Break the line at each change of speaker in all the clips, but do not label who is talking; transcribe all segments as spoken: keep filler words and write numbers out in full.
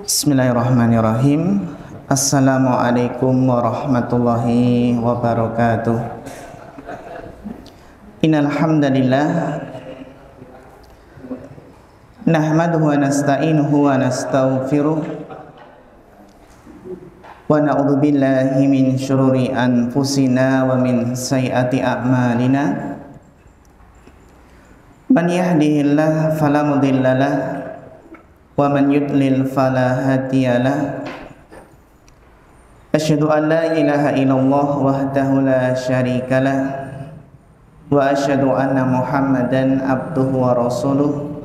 Bismillahirrahmanirrahim. Assalamualaikum warahmatullahi wabarakatuh. Innal hamdalillah nahmaduhu wa nasta'inuhu wa nastaghfiruh wa na'udzu billahi min syururi anfusina wa min sayyiati a'malina. Man yahdihillahu fala mudhillalah wa man yudlil fala hadiyalah. Asyhadu an la ilaha illallah wahdahu la syarikalah wa asyhadu anna Muhammadan abduhu wa rasuluh.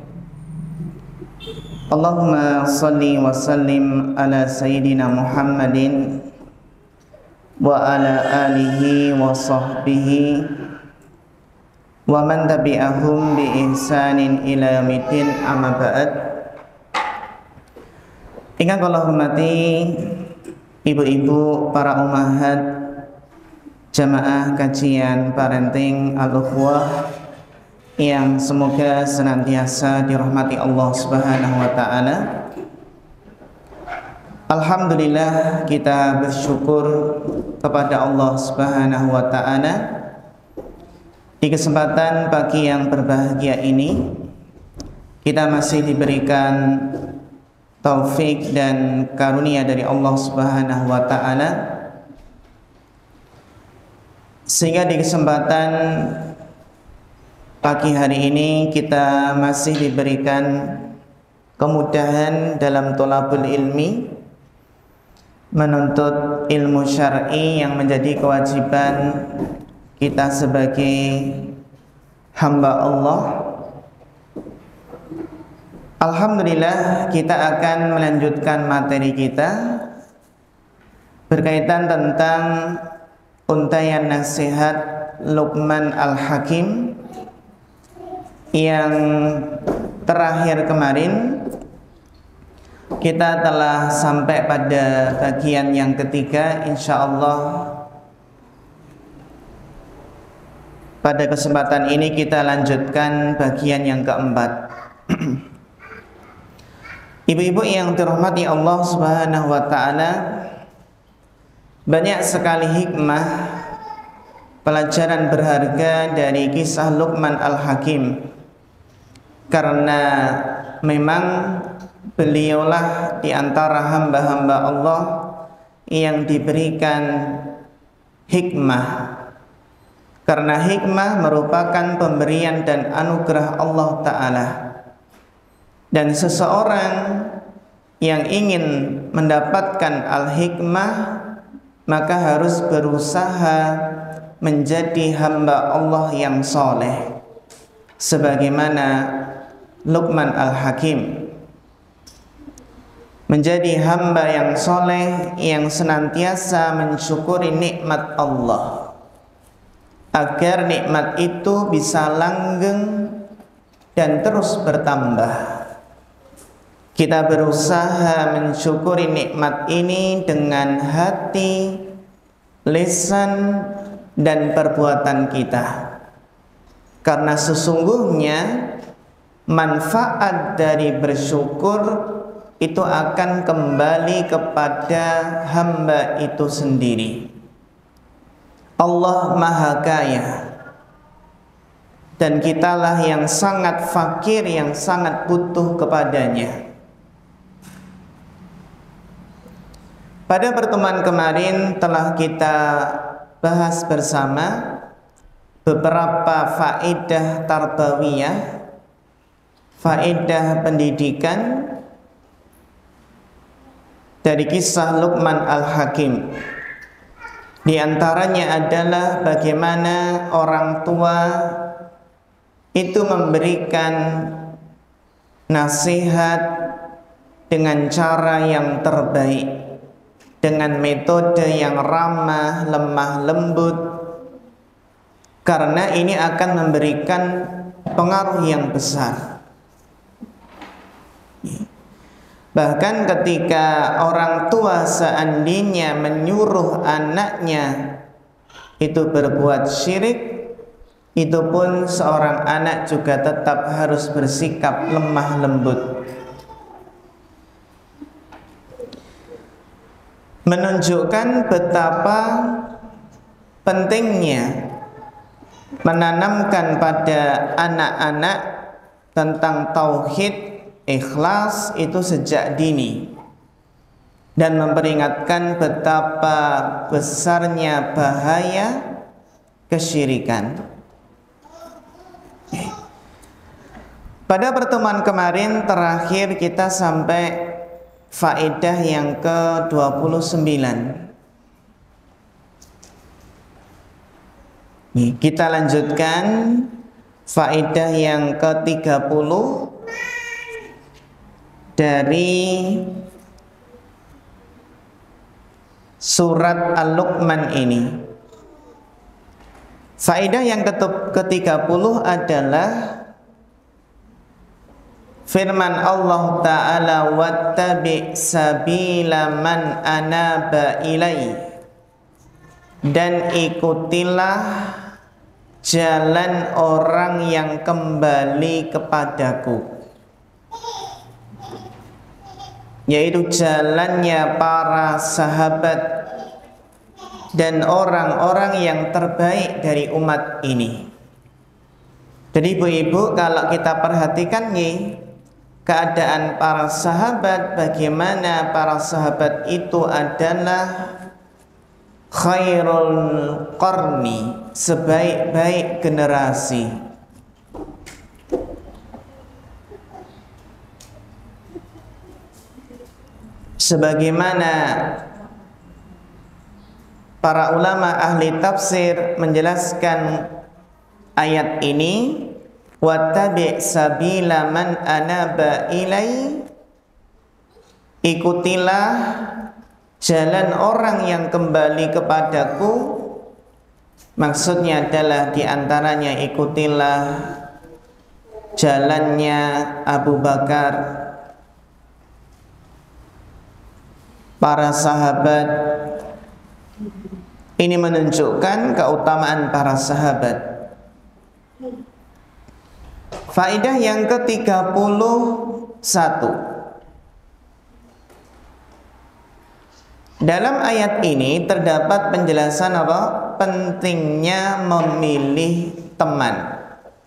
Allahumma salli wa sallim ala sayyidina Muhammadin wa ala alihi wa sahbihi wa man tabi'ahum bi ihsanin ila yaumiddin, amma ba'd. Ingat Allah hormati ibu-ibu, para ummahat, jamaah kajian parenting al-ukhwah yang semoga senantiasa dirahmati Allah Subhanahu wa taala. Alhamdulillah, kita bersyukur kepada Allah Subhanahu wa taala di kesempatan pagi yang berbahagia ini kita masih diberikan taufik dan karunia dari Allah Subhanahu wa taala, sehingga di kesempatan pagi hari ini kita masih diberikan kemudahan dalam thalabul ilmi, menuntut ilmu syar'i yang menjadi kewajiban kita sebagai hamba Allah. Alhamdulillah, kita akan melanjutkan materi kita berkaitan tentang untaian nasihat Luqman Al-Hakim yang terakhir kemarin. Kita telah sampai pada bagian yang ketiga. Insyaallah pada kesempatan ini kita lanjutkan bagian yang keempat. Ibu-ibu yang dirahmati Allah Subhanahu wa taala, banyak sekali hikmah, pelajaran berharga dari kisah Luqman Al-Hakim, karena memang beliaulah di antara hamba-hamba Allah yang diberikan hikmah, karena hikmah merupakan pemberian dan anugerah Allah Ta'ala. Dan seseorang yang ingin mendapatkan al-hikmah maka harus berusaha menjadi hamba Allah yang soleh, sebagaimana Luqman Al-Hakim menjadi hamba yang soleh yang senantiasa mensyukuri nikmat Allah, agar nikmat itu bisa langgeng dan terus bertambah. Kita berusaha mensyukuri nikmat ini dengan hati, lisan, dan perbuatan kita, karena sesungguhnya manfaat dari bersyukur itu akan kembali kepada hamba itu sendiri. Allah Maha Kaya, dan kitalah yang sangat fakir, yang sangat butuh kepadanya. Pada pertemuan kemarin telah kita bahas bersama beberapa faedah tarbawiyah, faedah pendidikan dari kisah Luqman Al-Hakim. Di antaranya adalah bagaimana orang tua itu memberikan nasihat dengan cara yang terbaik, dengan metode yang ramah, lemah lembut, karena ini akan memberikan pengaruh yang besar. Bahkan ketika orang tua seandainya menyuruh anaknya itu berbuat syirik, itu pun seorang anak juga tetap harus bersikap lemah lembut. menunjukkan betapa pentingnya menanamkan pada anak-anak tentang tauhid, ikhlas itu sejak dini, dan memperingatkan betapa besarnya bahaya kesyirikan. Pada pertemuan kemarin terakhir kita sampai faedah yang ke dua puluh sembilan. Kita lanjutkan faedah yang ke tiga puluh dari surat Al-Luqman ini. Faedah yang ke tiga puluh adalah firman Allah Ta'ala, wattabi' sabila man anaba ilai, dan ikutilah jalan orang yang kembali kepadaku, yaitu jalannya para sahabat dan orang-orang yang terbaik dari umat ini. Jadi ibu-ibu, kalau kita perhatikan nih keadaan para sahabat, bagaimana para sahabat itu adalah khairul qarni, sebaik-baik generasi. Sebagaimana para ulama ahli tafsir menjelaskan ayat ini, wattabi' sabila man anaba ilai, ikutilah jalan orang yang kembali kepadaku. Maksudnya adalah diantaranya ikutilah jalannya Abu Bakar, para sahabat. Ini menunjukkan keutamaan para sahabat. Faedah yang ke tiga puluh satu. Dalam ayat ini terdapat penjelasan apa? Pentingnya memilih teman.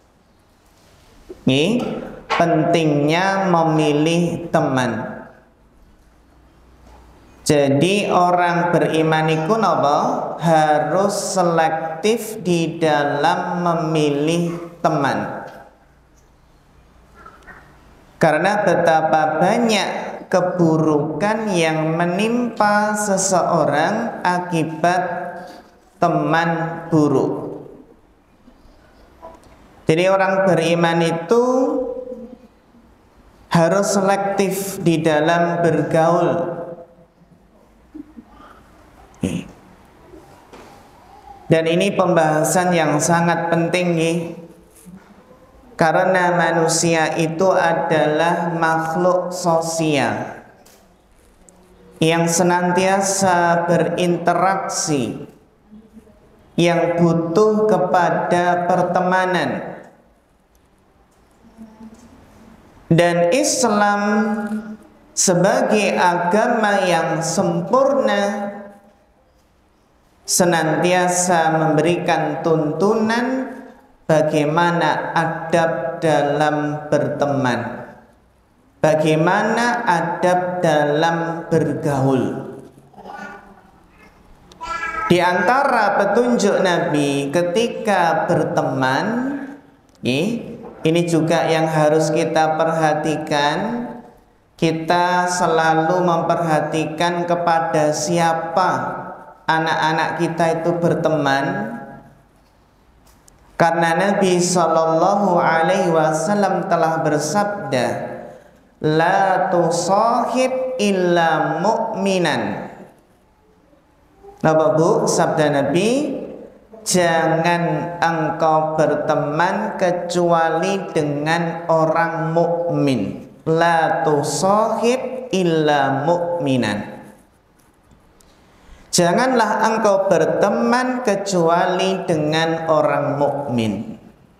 Ini pentingnya memilih teman. Jadi orang beriman itu apa? Harus selektif di dalam memilih teman. Karena betapa banyak keburukan yang menimpa seseorang akibat teman buruk. Jadi orang beriman itu harus selektif di dalam bergaul. Dan ini pembahasan yang sangat penting nih, karena manusia itu adalah makhluk sosial yang senantiasa berinteraksi, yang butuh kepada pertemanan. Dan Islam sebagai agama yang sempurna senantiasa memberikan tuntunan bagaimana adab dalam berteman, bagaimana adab dalam bergaul. Di antara petunjuk Nabi ketika berteman, ini juga yang harus kita perhatikan. Kita selalu memperhatikan kepada siapa anak-anak kita itu berteman, karena Nabi Shallallahu Alaihi Wasallam telah bersabda, la tusahib illa mu'minan. Apa bu? Sabda Nabi, jangan engkau berteman kecuali dengan orang mukmin. La tusahib illa mu'minan. Janganlah engkau berteman kecuali dengan orang mukmin.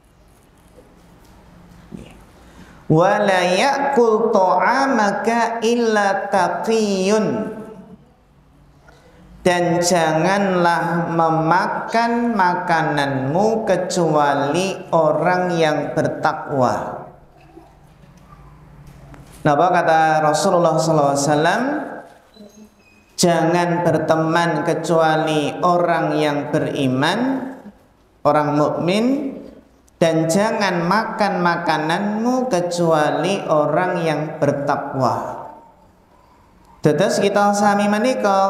Wa la ya'kul ta'amaka illa taqiyun. dan janganlah memakan makananmu kecuali orang yang bertakwa. Napa kata Rasulullah sallallahu alaihi wasallam? Jangan berteman kecuali orang yang beriman, orang mukmin, dan jangan makan makananmu kecuali orang yang bertakwa. Terus kita sami menika,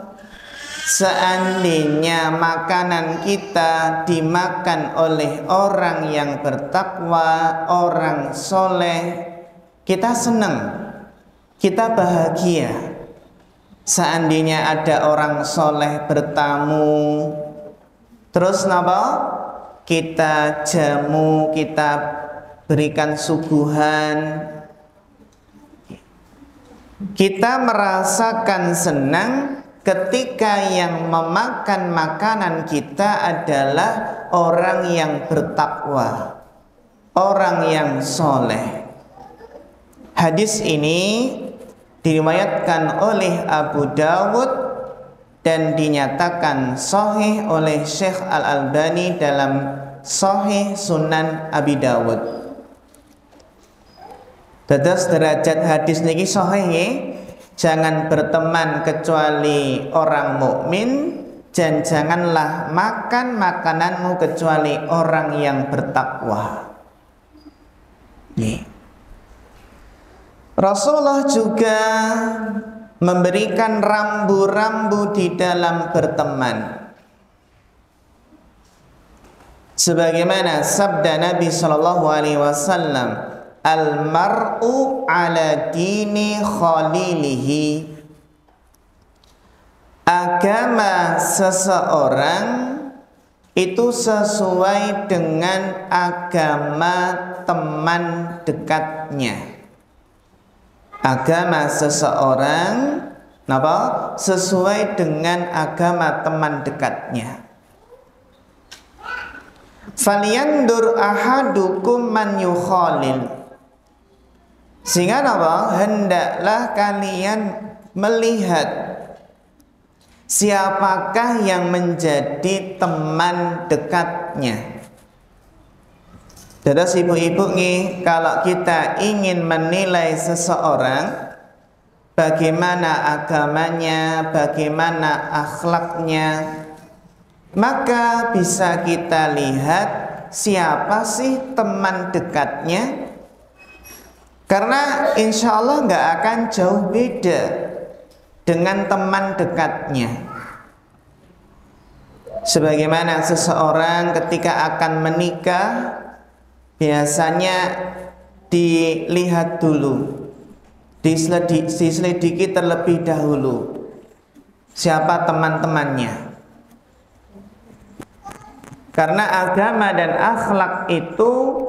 seandainya makanan kita dimakan oleh orang yang bertakwa, orang soleh, kita senang, kita bahagia. Seandainya ada orang soleh bertamu, terus napa? Kita jamu, kita berikan suguhan, kita merasakan senang ketika yang memakan makanan kita adalah orang yang bertakwa, orang yang soleh. Hadis ini diriwayatkan oleh Abu Dawud dan dinyatakan sahih oleh Syekh Al-Albani dalam Sahih Sunan Abi Dawud. Terus derajat hadis niki sahih, jangan berteman kecuali orang mukmin, dan janganlah makan makananmu kecuali orang yang bertakwa. Nih. Rasulullah juga memberikan rambu-rambu di dalam berteman. Sebagaimana sabda Nabi sallallahu alaihi wasallam, "Al-mar'u ala dini khalilihi." Agama seseorang itu sesuai dengan agama teman dekatnya. Agama seseorang napa? Sesuai dengan agama teman dekatnya. Falyandur ahadukum man yukhalil. Sehingga napa? Hendaklah kalian melihat siapakah yang menjadi teman dekatnya. Terus ibu-ibu nih, kalau kita ingin menilai seseorang, bagaimana agamanya, bagaimana akhlaknya, maka bisa kita lihat siapa sih teman dekatnya. Karena insya Allah nggak akan jauh beda dengan teman dekatnya. Sebagaimana seseorang ketika akan menikah, biasanya dilihat dulu, diselidiki, diselidiki terlebih dahulu siapa teman-temannya. Karena agama dan akhlak itu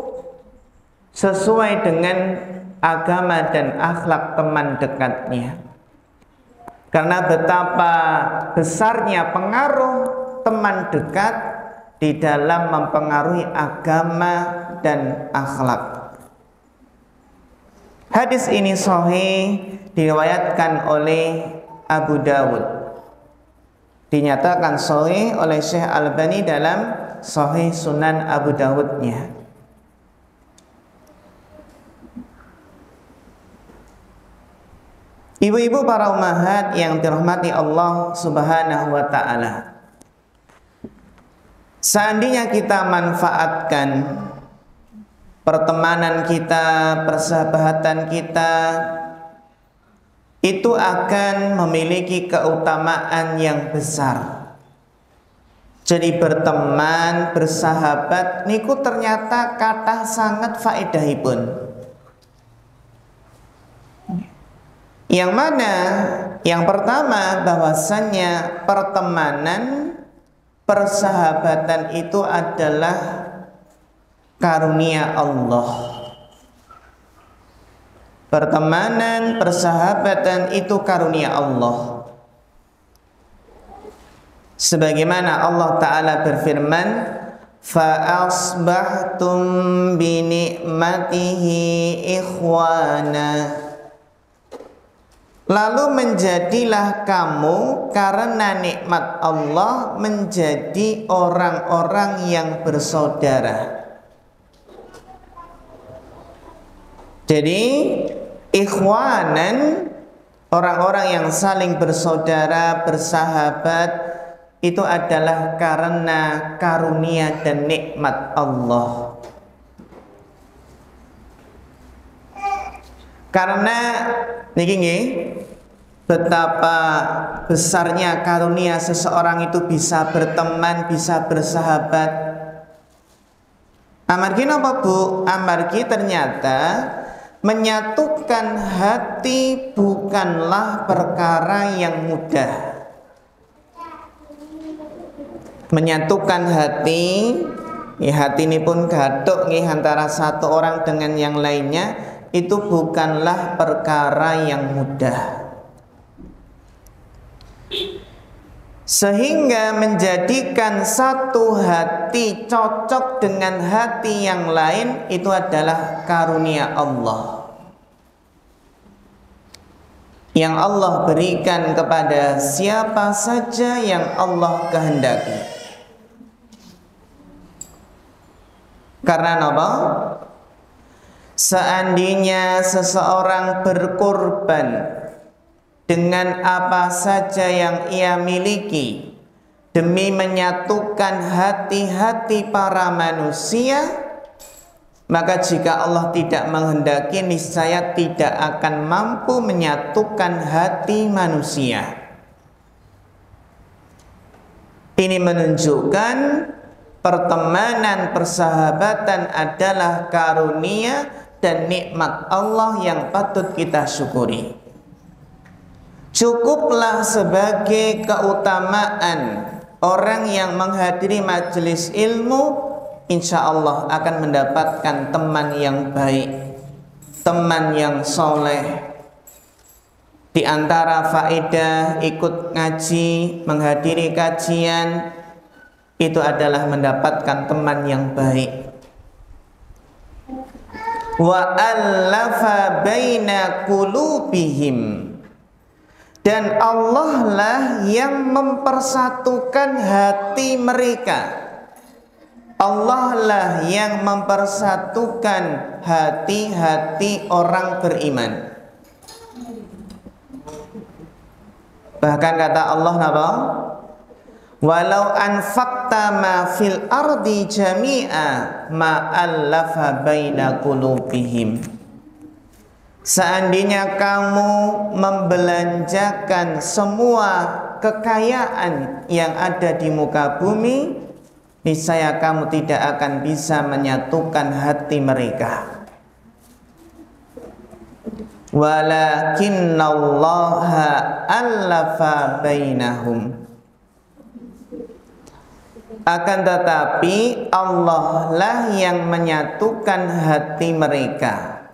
sesuai dengan agama dan akhlak teman dekatnya. Karena betapa besarnya pengaruh teman dekat di dalam mempengaruhi agama dan akhlak. Hadis ini sahih, diriwayatkan oleh Abu Dawud, dinyatakan sahih oleh Syekh Al-Albani dalam Sahih Sunan Abu Dawudnya. Ibu-ibu para ummahat yang dirahmati Allah Subhanahu wa ta'ala, seandainya kita manfaatkan pertemanan kita, persahabatan kita, itu akan memiliki keutamaan yang besar. Jadi berteman, bersahabat niku ternyata kathah sangat faedahipun. Yang mana? Yang pertama, bahwasannya pertemanan, persahabatan itu adalah karunia Allah. Pertemanan, persahabatan itu karunia Allah. Sebagaimana Allah Ta'ala berfirman, فَأَصْبَحْتُمْ بِنِعْمَتِهِ إِخْوَانًا. Lalu menjadilah kamu karena nikmat Allah menjadi orang-orang yang bersaudara. Jadi ikhwanan, orang-orang yang saling bersaudara, bersahabat, itu adalah karena karunia dan nikmat Allah. Karena niki nggih, betapa besarnya karunia seseorang itu bisa berteman, bisa bersahabat. Amargi napa Bu? Amargi ternyata menyatukan hati bukanlah perkara yang mudah. Menyatukan hati, ya hati ini pun gaduh nih antara satu orang dengan yang lainnya, itu bukanlah perkara yang mudah. Sehingga menjadikan satu hati cocok dengan hati yang lain itu adalah karunia Allah yang Allah berikan kepada siapa saja yang Allah kehendaki. Karena apa? Seandainya seseorang berkorban dengan apa saja yang ia miliki demi menyatukan hati-hati para manusia, maka jika Allah tidak menghendaki, niscaya tidak akan mampu menyatukan hati manusia. Ini menunjukkan pertemanan, persahabatan adalah karunia dan nikmat Allah yang patut kita syukuri. Cukuplah sebagai keutamaan orang yang menghadiri majelis ilmu, insya Allah akan mendapatkan teman yang baik, teman yang soleh. Di antara faedah ikut ngaji, menghadiri kajian, itu adalah mendapatkan teman yang baik. Wa allafa baina qulubihim, dan Allah lah yang mempersatukan hati mereka. Allah lah yang mempersatukan hati-hati orang beriman. Bahkan kata Allah napa? Walau anfaqta ma fil ardi jami'a ma allafa baina qulubihim. Seandainya kamu membelanjakan semua kekayaan yang ada di muka bumi, niscaya kamu tidak akan bisa menyatukan hati mereka. Walakinnallaha allafa bainahum. Akan tetapi Allah lah yang menyatukan hati mereka.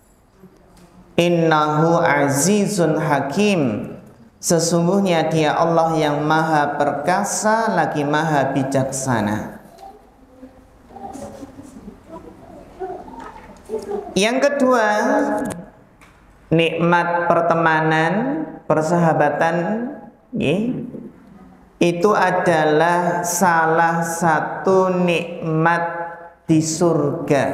Innahu azizun hakim. Sesungguhnya Dia Allah yang maha perkasa lagi maha bijaksana. Yang kedua, nikmat pertemanan, persahabatan, ya, itu adalah salah satu nikmat di surga.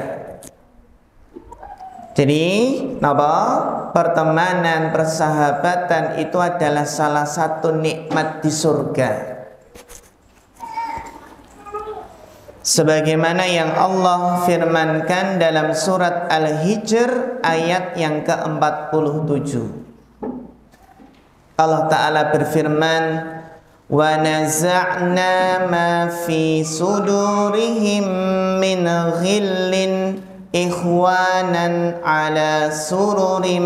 Jadi, apa? Pertemanan, persahabatan itu adalah salah satu nikmat di surga. Sebagaimana yang Allah firmankan dalam surat Al-Hijr ayat yang ke empat puluh tujuh. Allah Ta'ala berfirman, wa naza'na ma fi sudurihim min ghillin ikhwanan ala sururim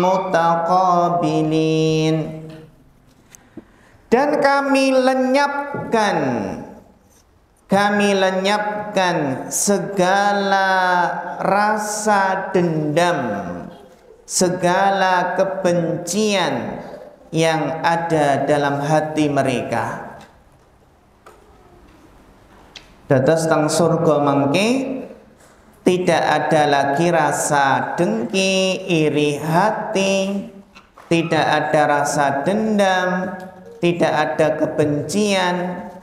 mutaqabilin. Dan kami lenyapkan kami lenyapkan segala rasa dendam, segala kebencian yang ada dalam hati mereka. Dados teng surga mangke tidak ada lagi rasa dengki, iri hati, tidak ada rasa dendam, tidak ada kebencian.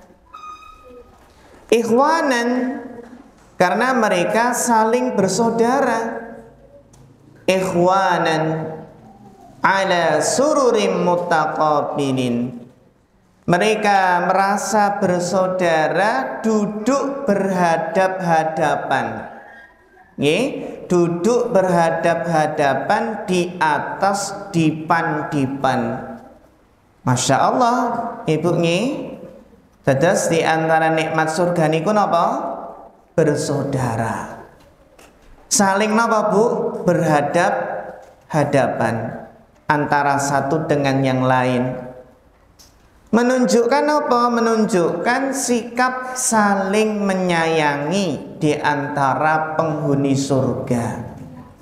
Ikhwanan, karena mereka saling bersaudara. Ikhwanan ala sururim mutaqabilin. Mereka merasa bersaudara duduk berhadap-hadapan. Nggih, duduk berhadap-hadapan di atas dipan-dipan. Masya Allah, Ibu nggih. Dados di antara nikmat surga niku napa? Bersaudara. Saling napa, Bu? Berhadap-hadapan antara satu dengan yang lain. Menunjukkan apa? Menunjukkan sikap saling menyayangi di antara penghuni surga.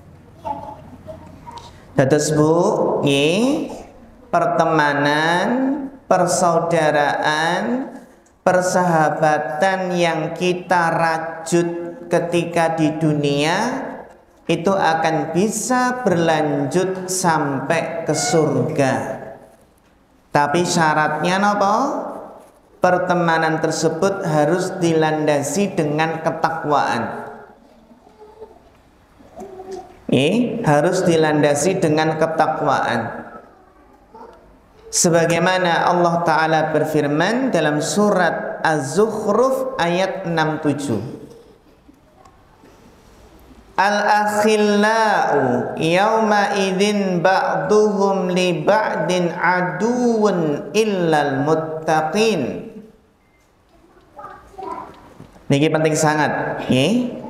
Dados Bu, nggih, pertemanan, persaudaraan, persahabatan yang kita rajut ketika di dunia itu akan bisa berlanjut sampai ke surga. Tapi syaratnya apa? Pertemanan tersebut harus dilandasi dengan ketakwaan. Eh, harus dilandasi dengan ketakwaan. Sebagaimana Allah Ta'ala berfirman dalam surat Az-Zukhruf ayat enam puluh tujuh. Al-akhillau yawma idzin ba'duhum li ba'din aduun illal muttaqin. Niki penting sangat, nggih.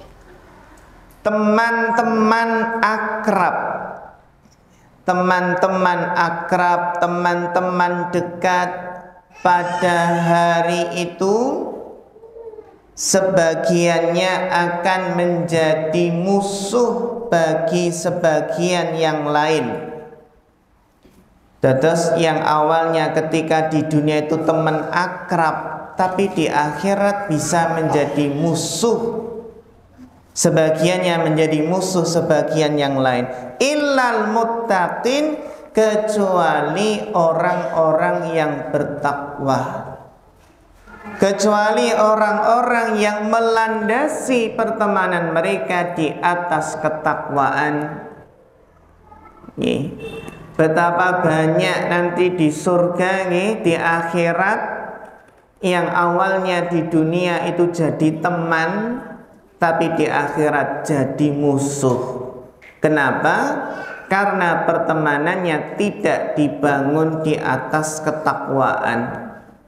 Teman-teman akrab, teman-teman akrab, teman-teman dekat pada hari itu sebagiannya akan menjadi musuh bagi sebagian yang lain. Dados yang awalnya ketika di dunia itu teman akrab, tapi di akhirat bisa menjadi musuh. Sebagiannya menjadi musuh sebagian yang lain. Illal muttaqin, kecuali orang-orang yang bertakwa. Kecuali orang-orang yang melandasi pertemanan mereka di atas ketakwaan. Nih, betapa banyak nanti di surga nih, di akhirat, yang awalnya di dunia itu jadi teman, tapi di akhirat jadi musuh. Kenapa? Karena pertemanannya tidak dibangun di atas ketakwaan.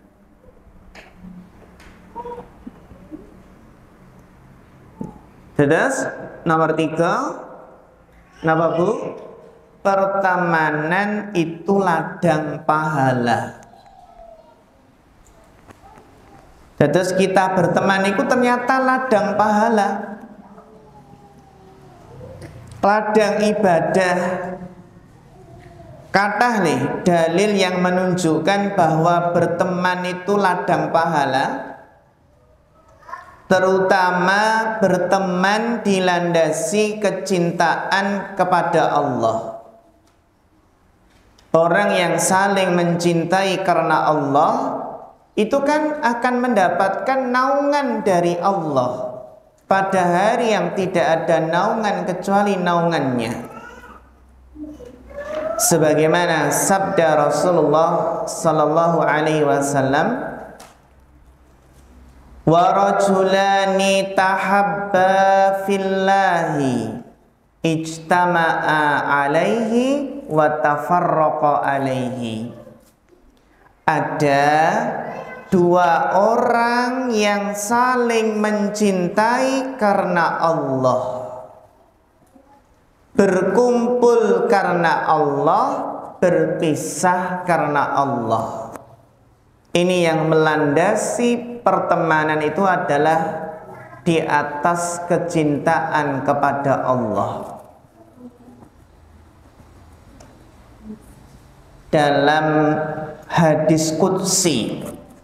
Terus nomor tiga, kenapa Bu? Pertemanan itu ladang pahala. Terus kita berteman itu ternyata ladang pahala, ladang ibadah. Kata nih dalil yang menunjukkan bahwa berteman itu ladang pahala. Terutama berteman dilandasi kecintaan kepada Allah. Orang yang saling mencintai karena Allah itu kan akan mendapatkan naungan dari Allah pada hari yang tidak ada naungan kecuali naungannya. Sebagaimana sabda Rasulullah sallallahu alaihi wasallam, wa rajulani tahabba fillahi ijtama'a alaihi wa tafarraqa alaihi. Ada dua orang yang saling mencintai karena Allah, berkumpul karena Allah, berpisah karena Allah. Ini yang melandasi pertemanan itu adalah di atas kecintaan kepada Allah. Dalam hadis qudsi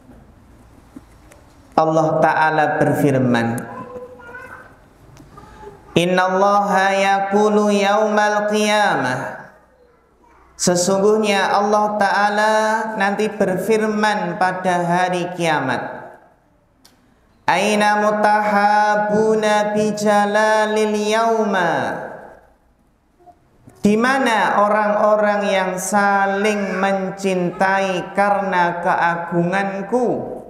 Allah Ta'ala berfirman, Innallaha yaqulu yaumal qiyamah, Sesungguhnya Allah Ta'ala nanti berfirman pada hari kiamat, Aina mutahabuna bijalalil yauma, di mana orang-orang yang saling mencintai karena keagunganku,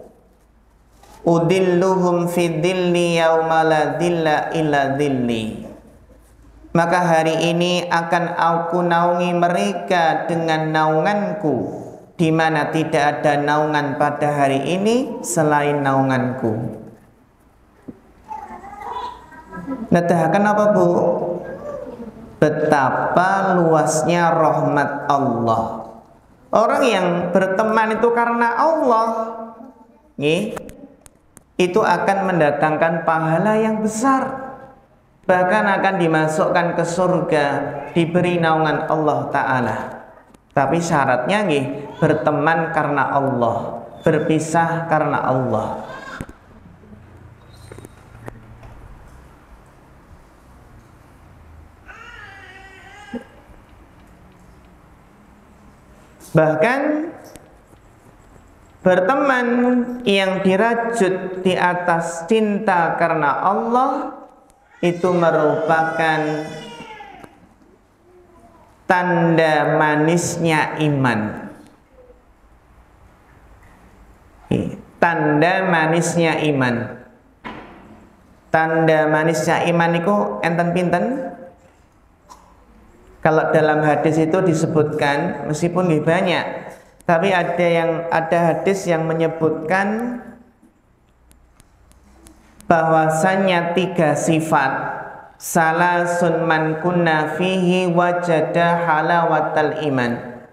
udilluhum fi dhilli yauma la dhilla illa dhilli, maka hari ini akan aku naungi mereka dengan naunganku, di mana tidak ada naungan pada hari ini selain naunganku. Nedahaken apa Bu? Betapa luasnya rahmat Allah. Orang yang berteman itu karena Allah, nih, itu akan mendatangkan pahala yang besar. Bahkan akan dimasukkan ke surga, diberi naungan Allah Ta'ala. Tapi syaratnya nih, berteman karena Allah, berpisah karena Allah. Bahkan berteman yang dirajut di atas cinta karena Allah itu merupakan tanda manisnya iman. Tanda manisnya iman. Tanda manisnya iman itu enten pinten? Kalau dalam hadis itu disebutkan, meskipun lebih banyak, tapi ada yang ada hadis yang menyebutkan bahwasannya tiga sifat, salasun man kunna fihi wajada halawatal iman.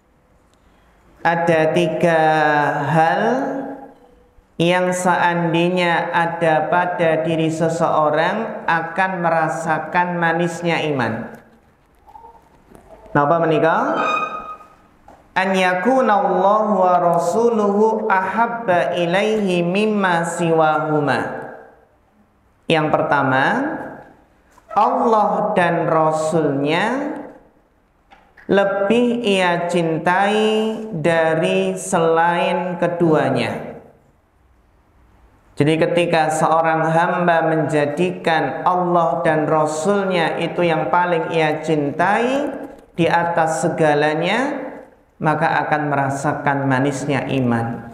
Ada tiga hal yang seandainya ada pada diri seseorang akan merasakan manisnya iman. Napa menikah? An yakuna Allah wa rasuluhu ahabba ilaihi mimma siwahuma. Yang pertama, Allah dan Rasulnya lebih ia cintai dari selain keduanya. Jadi ketika seorang hamba menjadikan Allah dan Rasulnya itu yang paling ia cintai di atas segalanya, maka akan merasakan manisnya iman.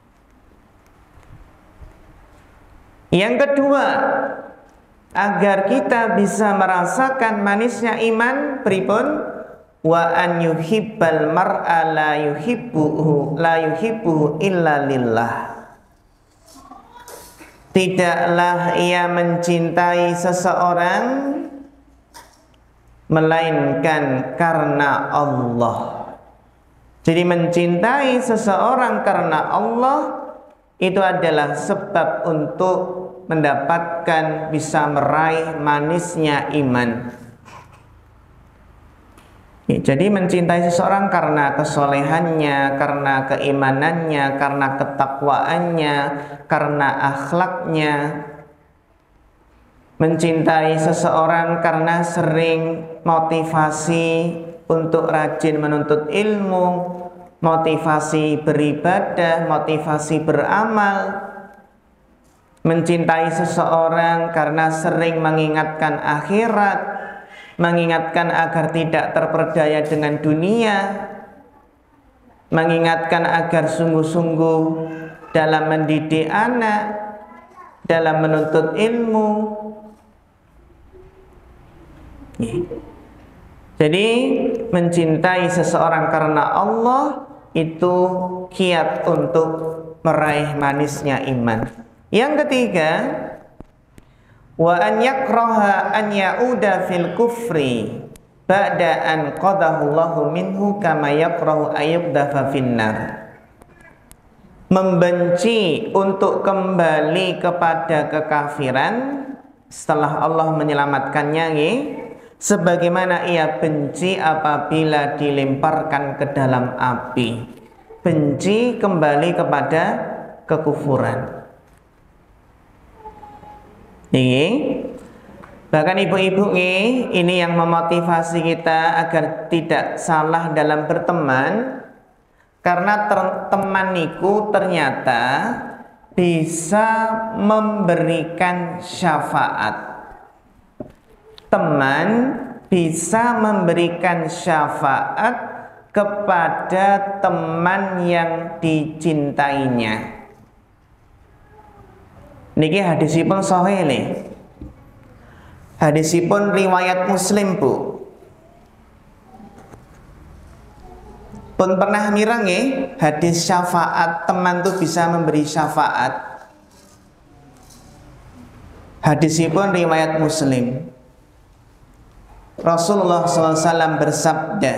Yang kedua, agar kita bisa merasakan manisnya iman, pripun? Wa an yuhibbal mar'a la yuhibbuhu la yuhibbuhu illa lillah. Tidaklah ia mencintai seseorang melainkan karena Allah. Jadi mencintai seseorang karena Allah itu adalah sebab untuk mendapatkan, bisa meraih manisnya iman. Ya, jadi mencintai seseorang karena kesolehannya, karena keimanannya, karena ketakwaannya, karena akhlaknya. Mencintai seseorang karena sering motivasi untuk rajin menuntut ilmu, motivasi beribadah, motivasi beramal. Mencintai seseorang karena sering mengingatkan akhirat, mengingatkan agar tidak terperdaya dengan dunia, mengingatkan agar sungguh-sungguh dalam mendidik anak, dalam menuntut ilmu. Jadi mencintai seseorang karena Allah itu kiat untuk meraih manisnya iman. Yang ketiga, wa an yakraha an ya'uda fil kufri ba'da an qadahu Allahu minhu kama yakrahu ayyuqdafa finnar. Membenci untuk kembali kepada kekafiran setelah Allah menyelamatkannya, nggih, sebagaimana ia benci apabila dilemparkan ke dalam api. Benci kembali kepada kekufuran. Ini Bahkan ibu-ibu ini yang memotivasi kita agar tidak salah dalam berteman, karena teman niku ternyata bisa memberikan syafaat. Teman bisa memberikan syafaat kepada teman yang dicintainya. Niki hadisipun sahih nih. Hadisipun riwayat Muslim, Bu. Pun pernah mirang nggih hadis syafaat, teman tuh bisa memberi syafaat. Hadisipun riwayat Muslim. Rasulullah shallallahu alaihi wasallam bersabda,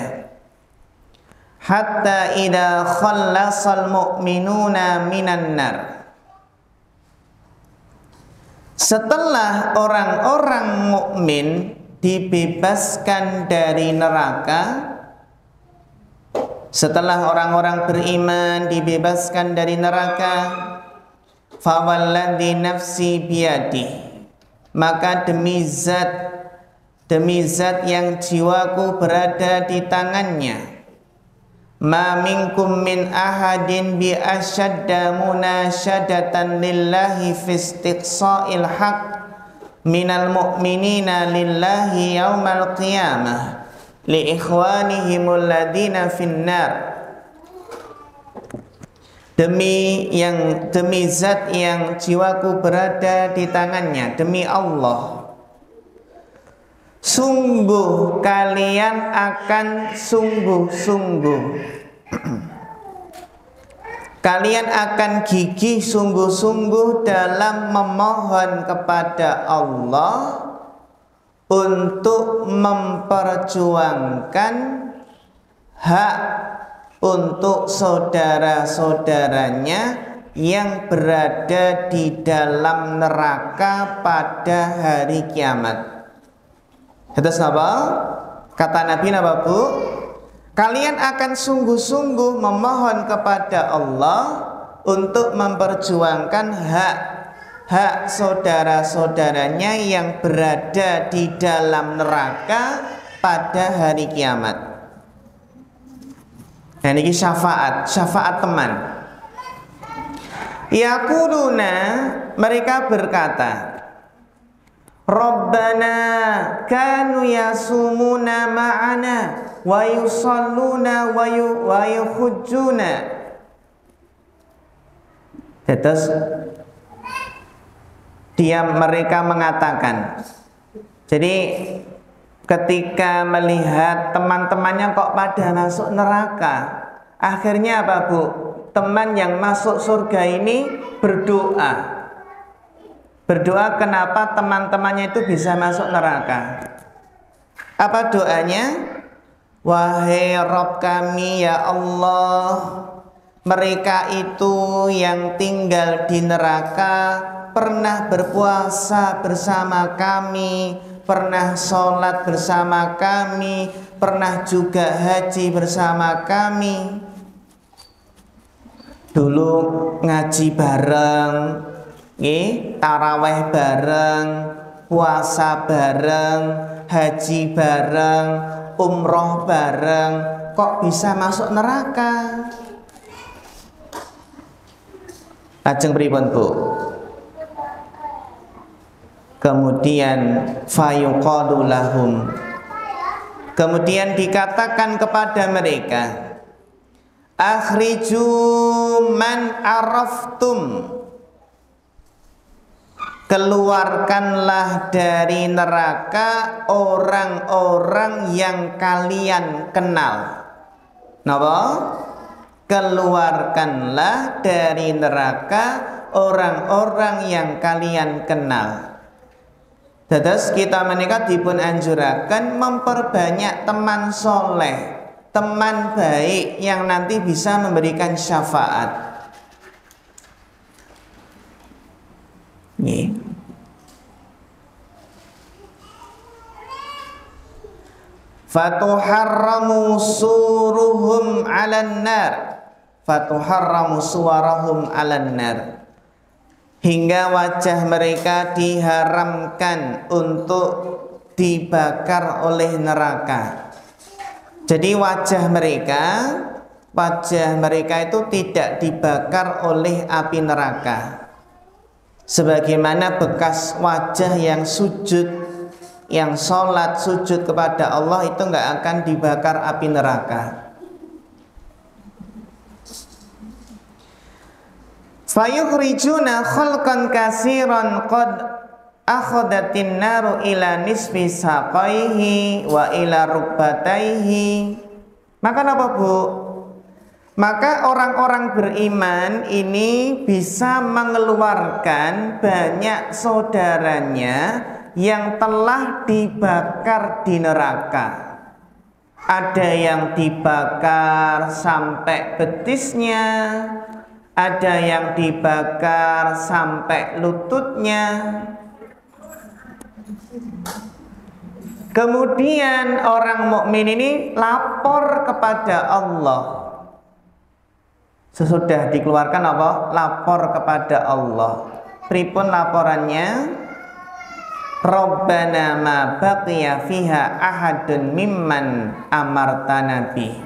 hatta idza khallasal mu'minuna minan nar. Setelah orang-orang mukmin dibebaskan dari neraka, setelah orang-orang beriman dibebaskan dari neraka, fawalladzi nafsi biyadi, maka demi zat demi zat yang jiwaku berada di tangannya, ma minkum min ahadin bi asyadda munasyadatan lillahi fi istiqsa'il haq minal mu'minina lillahi yaumal qiyamah li ikhwanihimul ladina finnar. Demi yang demi zat yang jiwaku berada di tangannya, demi Allah, sungguh kalian akan sungguh-sungguh kalian akan gigih sungguh-sungguh dalam memohon kepada Allah untuk memperjuangkan hak untuk saudara-saudaranya yang berada di dalam neraka pada hari kiamat. Atas apa? Kata Nabi napa, Bu? Kalian akan sungguh-sungguh memohon kepada Allah untuk memperjuangkan hak hak saudara-saudaranya yang berada di dalam neraka pada hari kiamat. Nah, ini syafaat, syafaat teman. Yaquluna, mereka berkata, Rabbana kanu yasumuna ma'ana wa yusalluna wa yuhujjuna. Terus dia mereka mengatakan, jadi ketika melihat teman-temannya kok pada masuk neraka, akhirnya apa, Bu? Teman yang masuk surga ini berdoa. Berdoa kenapa teman-temannya itu bisa masuk neraka. Apa doanya? Wahai Rabb kami ya Allah, mereka itu yang tinggal di neraka pernah berpuasa bersama kami, pernah sholat bersama kami, pernah juga haji bersama kami. Dulu ngaji bareng, Nggih, taraweh bareng, puasa bareng, haji bareng, umroh bareng, kok bisa masuk neraka? Lajeng pripun, Bu? Kemudian fayuqalu lahum, kemudian dikatakan kepada mereka, akhriju man araftum, keluarkanlah dari neraka orang-orang yang kalian kenal. Napa? Keluarkanlah dari neraka orang-orang yang kalian kenal. Dados kita menika dipun anjuraken memperbanyak teman soleh, teman baik yang nanti bisa memberikan syafaat. Nih. Fatuharramu suruhum 'alan nar. Fatuharramu suwarahum 'alan nar. hingga wajah mereka diharamkan untuk dibakar oleh neraka. Jadi wajah mereka wajah mereka itu tidak dibakar oleh api neraka, sebagaimana bekas wajah yang sujud, yang sholat sujud kepada Allah itu nggak akan dibakar api neraka. Fayukhrijuna khalqan katsiran qad akhadatin naru ila nisfi saqaihi wa ila rukbataihi. Maka apa Bu? Maka orang-orang beriman ini bisa mengeluarkan banyak saudaranya yang telah dibakar di neraka. Ada yang dibakar sampai betisnya, ada yang dibakar sampai lututnya. Kemudian orang mukmin ini lapor kepada Allah. Sesudah dikeluarkan apa? Lapor kepada Allah. Pripun laporannya? Rabbana ma baqiya fiha ahadun mimman amartana bi.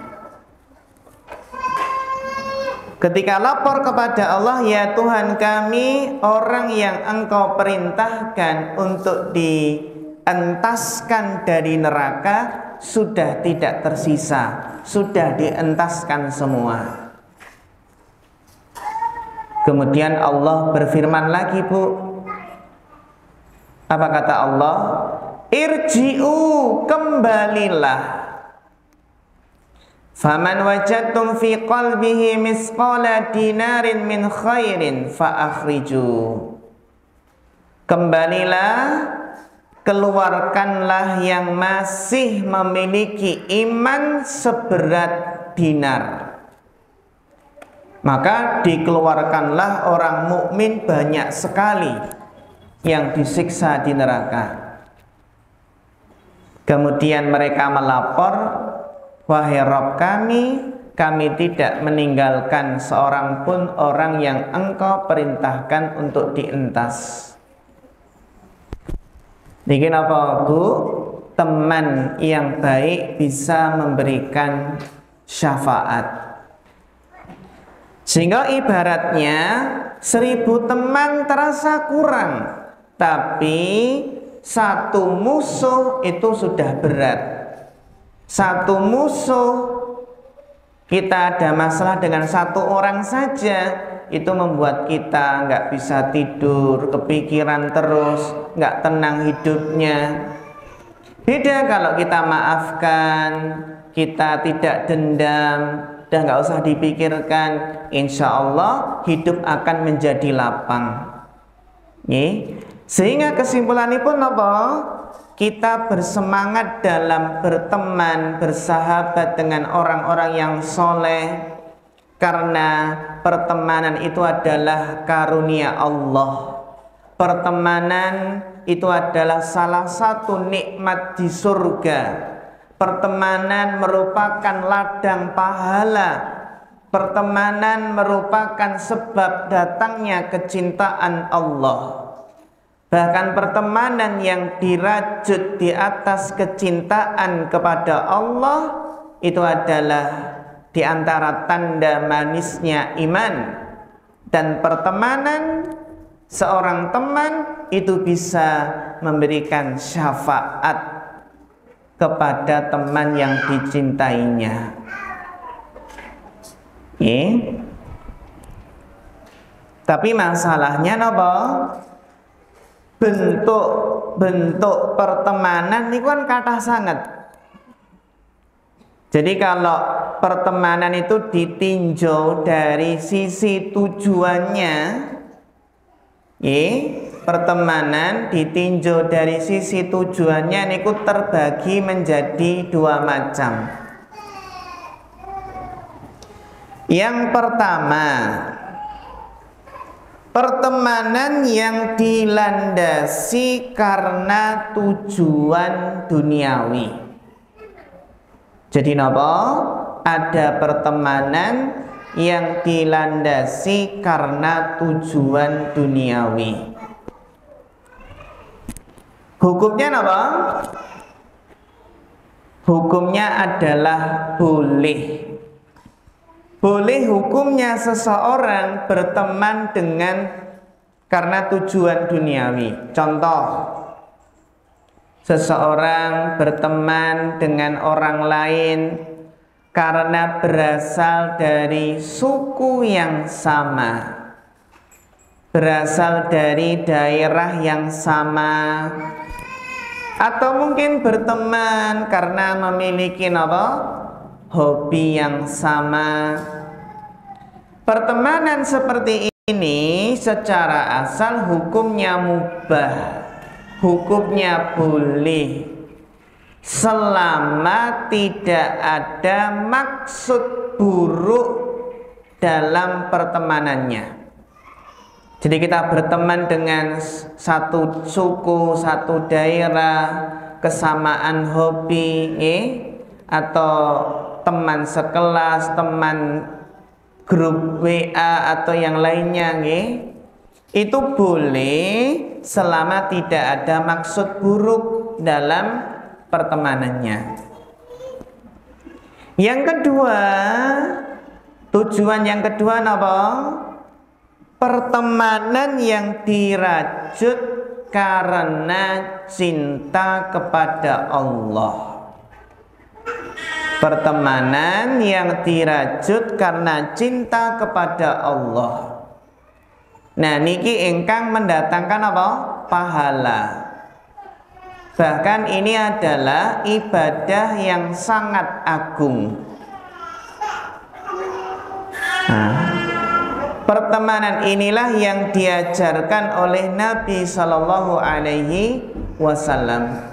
Ketika lapor kepada Allah, ya Tuhan kami, orang yang Engkau perintahkan untuk dientaskan dari neraka sudah tidak tersisa, sudah dientaskan semua. Kemudian Allah berfirman lagi, Bu. Apa kata Allah? Irji'u, kembalilah. Faman wajadtum fi qalbihi misqala dinarin min khairin fa'akhriju. Kembalilah, keluarkanlah yang masih memiliki iman seberat dinar. Maka dikeluarkanlah orang mukmin banyak sekali yang disiksa di neraka. Kemudian mereka melapor, wahai Rabb kami, kami tidak meninggalkan seorang pun orang yang Engkau perintahkan untuk dientas. Bikin apa Bu? Teman yang baik bisa memberikan syafaat. Sehingga ibaratnya seribu teman terasa kurang, tapi satu musuh itu sudah berat. Satu musuh, kita ada masalah dengan satu orang saja, itu membuat kita nggak bisa tidur, kepikiran terus, nggak tenang hidupnya. Beda kalau kita maafkan, kita tidak dendam, udah nggak usah dipikirkan, insya Allah hidup akan menjadi lapang. Nih, sehingga kesimpulannya pun apa? Kita bersemangat dalam berteman, bersahabat dengan orang-orang yang soleh, karena pertemanan itu adalah karunia Allah. Pertemanan itu adalah salah satu nikmat di surga. Pertemanan merupakan ladang pahala. Pertemanan merupakan sebab datangnya kecintaan Allah. Bahkan pertemanan yang dirajut di atas kecintaan kepada Allah itu adalah di antara tanda manisnya iman. Dan pertemanan seorang teman itu bisa memberikan syafaat kepada teman yang dicintainya. Ya. Tapi masalahnya apa? Bentuk-bentuk pertemanan ini kan kathah sangat. Jadi kalau pertemanan itu ditinjau dari sisi tujuannya, ya, pertemanan ditinjau dari sisi tujuannya niku terbagi menjadi dua macam. Yang pertama, pertemanan yang dilandasi karena tujuan duniawi. Jadi napa? Ada pertemanan yang dilandasi karena tujuan duniawi. Hukumnya apa? Hukumnya adalah boleh. Boleh hukumnya seseorang berteman dengan karena tujuan duniawi. Contoh, seseorang berteman dengan orang lain karena berasal dari suku yang sama, berasal dari daerah yang sama, atau mungkin berteman karena memiliki apa? Hobi yang sama. Pertemanan seperti ini secara asal hukumnya mubah, hukumnya boleh, selama tidak ada maksud buruk dalam pertemanannya. Jadi kita berteman dengan satu suku, satu daerah, kesamaan hobi, eh? atau teman sekelas, teman grup W A atau yang lainnya, eh? itu boleh selama tidak ada maksud buruk dalam pertemanannya. Yang kedua, tujuan yang kedua apa? Pertemanan yang dirajut karena cinta kepada Allah. Pertemanan yang dirajut karena cinta kepada Allah. Nah, niki ingkang mendatangkan apa? Pahala. Bahkan ini adalah ibadah yang sangat agung. Nah, pertemanan inilah yang diajarkan oleh Nabi Shallallahu Alaihi Wasallam.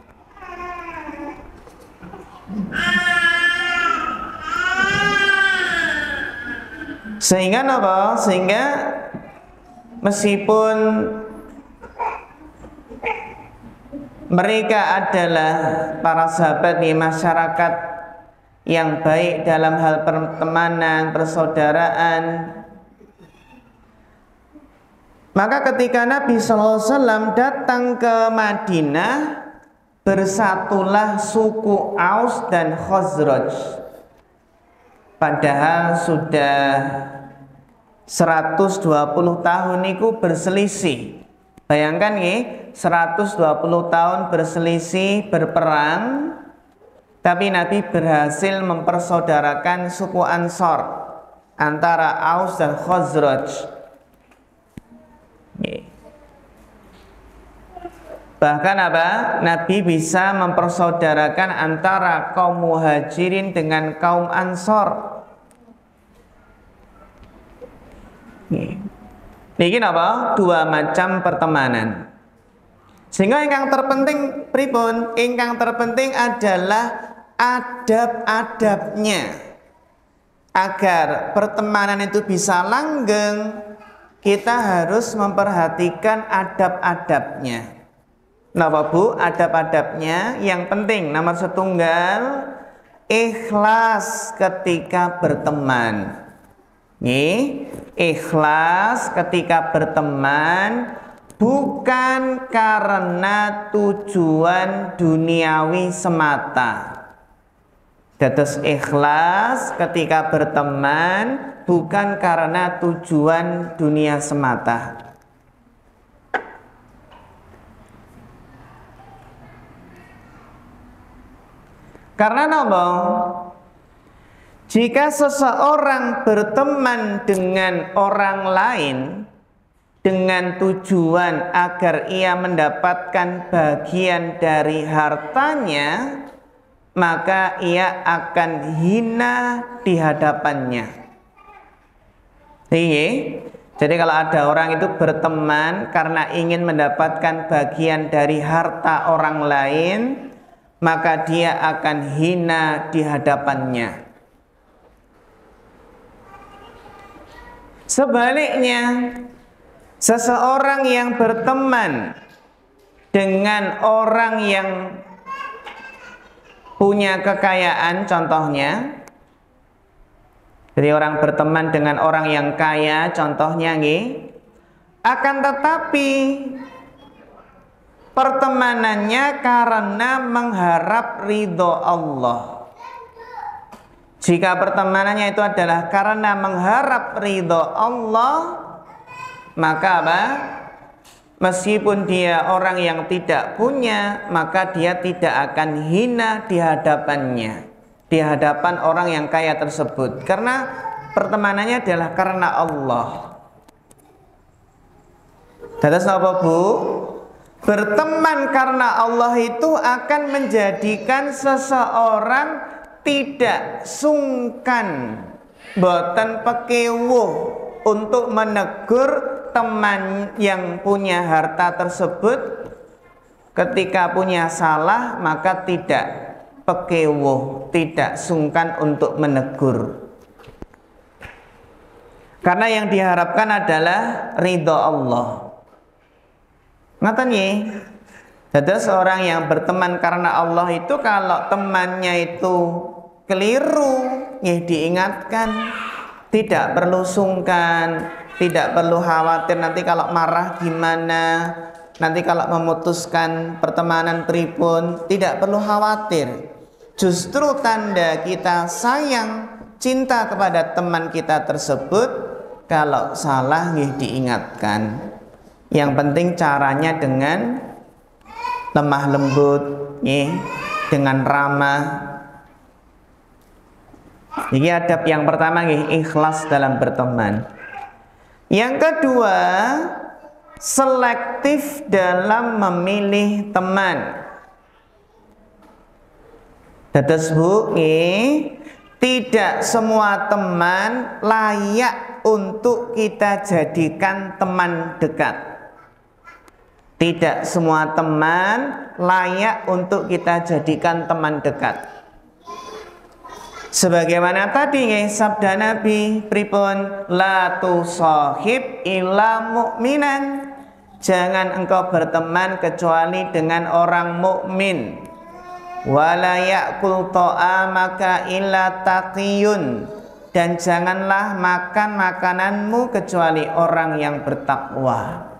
Sehingga apa? Sehingga meskipun mereka adalah para sahabat di masyarakat yang baik dalam hal pertemanan, persaudaraan, maka ketika Nabi shallallahu alaihi wasallam datang ke Madinah, bersatulah suku Aus dan Khazraj. Padahal sudah seratus dua puluh tahun itu berselisih. Bayangkan nih, seratus dua puluh tahun berselisih, berperang, tapi Nabi berhasil mempersaudarakan suku Ansor antara Aus dan Khazraj. Bahkan apa? Nabi bisa mempersaudarakan antara kaum Muhajirin dengan kaum Ansor. Ini apa? Dua macam pertemanan. Sehingga yang terpenting pripun? Yang terpenting adalah adab-adabnya. Agar pertemanan itu bisa langgeng, kita harus memperhatikan adab-adabnya. Napa Bu? Adab-adabnya yang penting nomor setunggal, ikhlas ketika berteman. Nih, ikhlas ketika berteman bukan karena tujuan duniawi semata. Dados ikhlas ketika berteman bukan karena tujuan dunia semata. Karena apa? Jika seseorang berteman dengan orang lain dengan tujuan agar ia mendapatkan bagian dari hartanya, maka ia akan hina di hadapannya. Iya. Jadi kalau ada orang itu berteman karena ingin mendapatkan bagian dari harta orang lain, maka dia akan hina di hadapannya. Sebaliknya, seseorang yang berteman dengan orang yang punya kekayaan, contohnya Jadi orang berteman dengan orang yang kaya, contohnya nih, akan tetapi pertemanannya karena mengharap ridho Allah. Jika pertemanannya itu adalah karena mengharap ridho Allah, maka apa? Meskipun dia orang yang tidak punya, maka dia tidak akan hina di hadapannya, di hadapan orang yang kaya tersebut, karena pertemanannya adalah karena Allah. Dados napa Bu? Berteman karena Allah itu akan menjadikan seseorang tidak sungkan, boten pekewuh untuk menegur teman yang punya harta tersebut. Ketika punya salah, maka tidak pekewuh, tidak sungkan untuk menegur. Karena yang diharapkan adalah ridho Allah. Ngaten nggih. Jadi seorang yang berteman karena Allah itu kalau temannya itu keliru, ya diingatkan, tidak perlu sungkan, tidak perlu khawatir nanti kalau marah gimana, nanti kalau memutuskan pertemanan pripun, tidak perlu khawatir. Justru tanda kita sayang, cinta kepada teman kita tersebut, kalau salah ya diingatkan. Yang penting caranya dengan lemah lembut, ya, dengan ramah. Jadi adab yang pertama ya, ikhlas dalam berteman. Yang kedua, selektif dalam memilih teman. Dados Bu, ya, tidak semua teman layak untuk kita jadikan teman dekat. Tidak semua teman layak untuk kita jadikan teman dekat. Sebagaimana tadi nggih sabda Nabi pripun, la tusahib illa mu'minan. Jangan engkau berteman kecuali dengan orang mukmin. Wala ya'kul ta'amaka illa taqiyun. Dan janganlah makan makananmu kecuali orang yang bertakwa.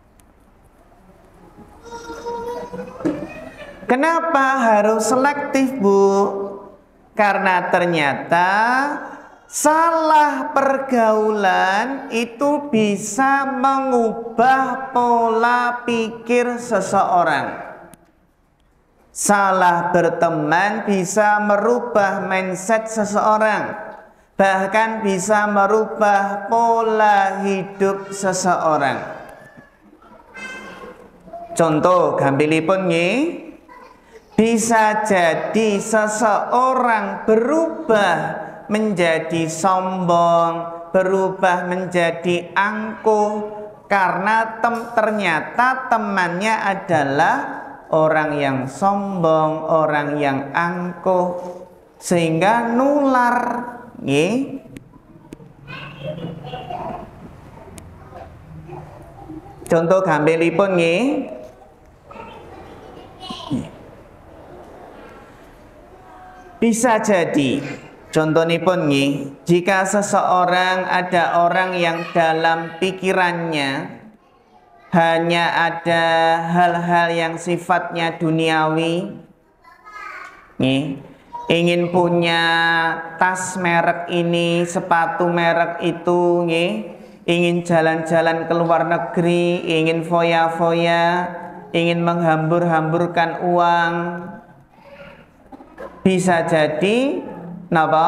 Kenapa harus selektif Bu? Karena ternyata salah pergaulan itu bisa mengubah pola pikir seseorang. Salah berteman bisa merubah mindset seseorang, bahkan bisa merubah pola hidup seseorang. Contoh gampilipun nggih, bisa jadi seseorang berubah menjadi sombong, berubah menjadi angkuh karena tem ternyata temannya adalah orang yang sombong, orang yang angkuh, sehingga nular, nggih. Contoh gampilipun nggih, bisa jadi, contohipun nih, jika seseorang ada orang yang dalam pikirannya hanya ada hal-hal yang sifatnya duniawi, nih, ingin punya tas merek ini, sepatu merek itu, nih, ingin jalan-jalan ke luar negeri, ingin foya-foya, ingin menghambur-hamburkan uang. Bisa jadi napa?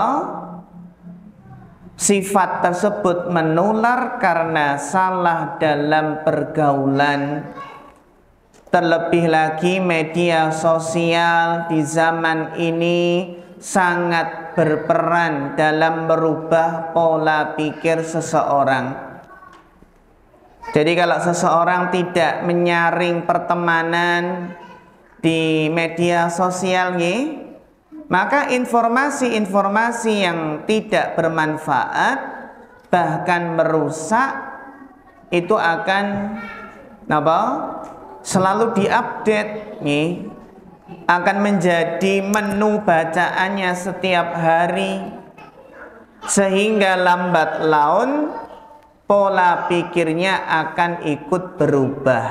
Sifat tersebut menular karena salah dalam pergaulan. Terlebih lagi media sosial di zaman ini sangat berperan dalam merubah pola pikir seseorang. Jadi kalau seseorang tidak menyaring pertemanan di media sosial nih, maka informasi-informasi yang tidak bermanfaat bahkan merusak itu akan apa? Selalu diupdate nih, akan menjadi menu bacaannya setiap hari. sehingga lambat laun pola pikirnya akan ikut berubah.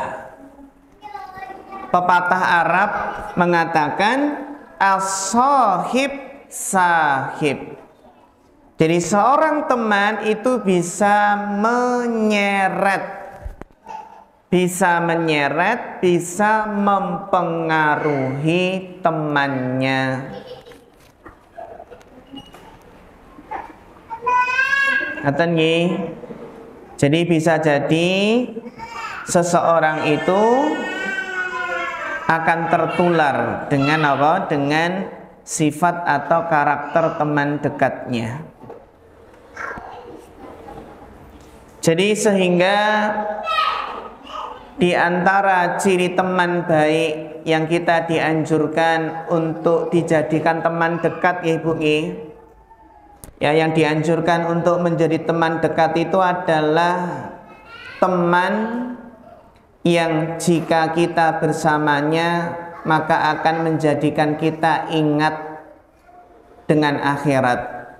Pepatah Arab mengatakan as-sahib sahib. Jadi seorang teman itu bisa menyeret, bisa menyeret, bisa mempengaruhi temannya. Ngaten nggih. Jadi bisa jadi seseorang itu akan tertular dengan apa? Dengan sifat atau karakter teman dekatnya. Jadi sehingga di antara ciri teman baik yang kita dianjurkan untuk dijadikan teman dekat ya Ibu ya, yang dianjurkan untuk menjadi teman dekat itu adalah teman yang jika kita bersamanya maka akan menjadikan kita ingat dengan akhirat.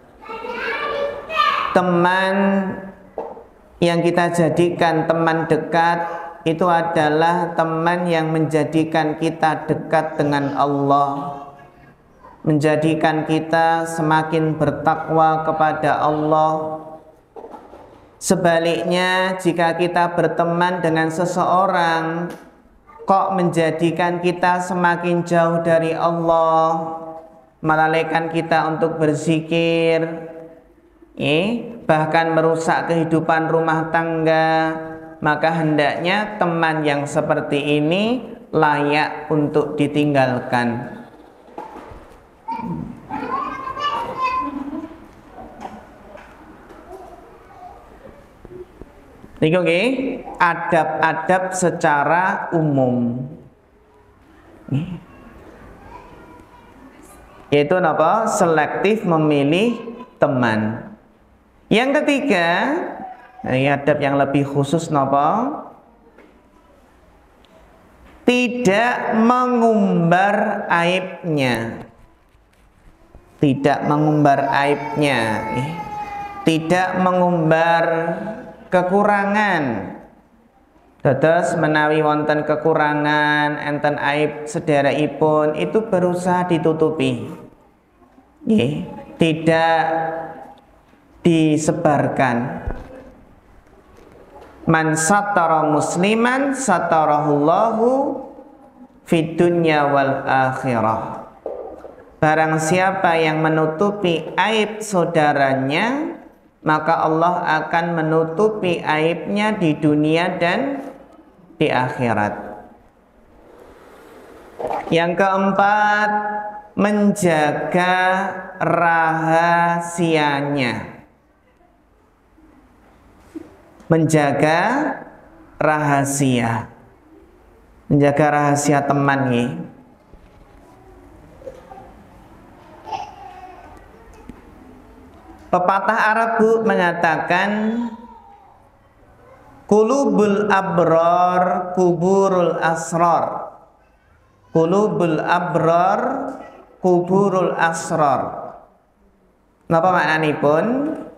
Teman yang kita jadikan teman dekat itu adalah teman yang menjadikan kita dekat dengan Allah, menjadikan kita semakin bertakwa kepada Allah. Sebaliknya, jika kita berteman dengan seseorang kok menjadikan kita semakin jauh dari Allah, melalaikan kita untuk berzikir, eh, bahkan merusak kehidupan rumah tangga, maka hendaknya teman yang seperti ini layak untuk ditinggalkan. Niku nggih, adab-adab secara umum. Yaitu apa? Selektif memilih teman. Yang ketiga, ini adab yang lebih khusus napa? Tidak mengumbar aibnya. Tidak mengumbar aibnya. Tidak mengumbar kekurangan. Dados menawi wonten kekurangan, enten aib sedherekipun itu berusaha ditutupi. Nggih, tidak disebarkan. Man satara musliman satarahullahu fid dunya wal akhirah. Barang siapa yang menutupi aib saudaranya, maka Allah akan menutupi aibnya di dunia dan di akhirat. Yang keempat, menjaga rahasianya. Menjaga rahasia. Menjaga rahasia teman nih. Pepatah Arab Bu mengatakan qulubul abrar kuburul asrar. Qulubul abrar kuburul asrar. Napa maknanipun?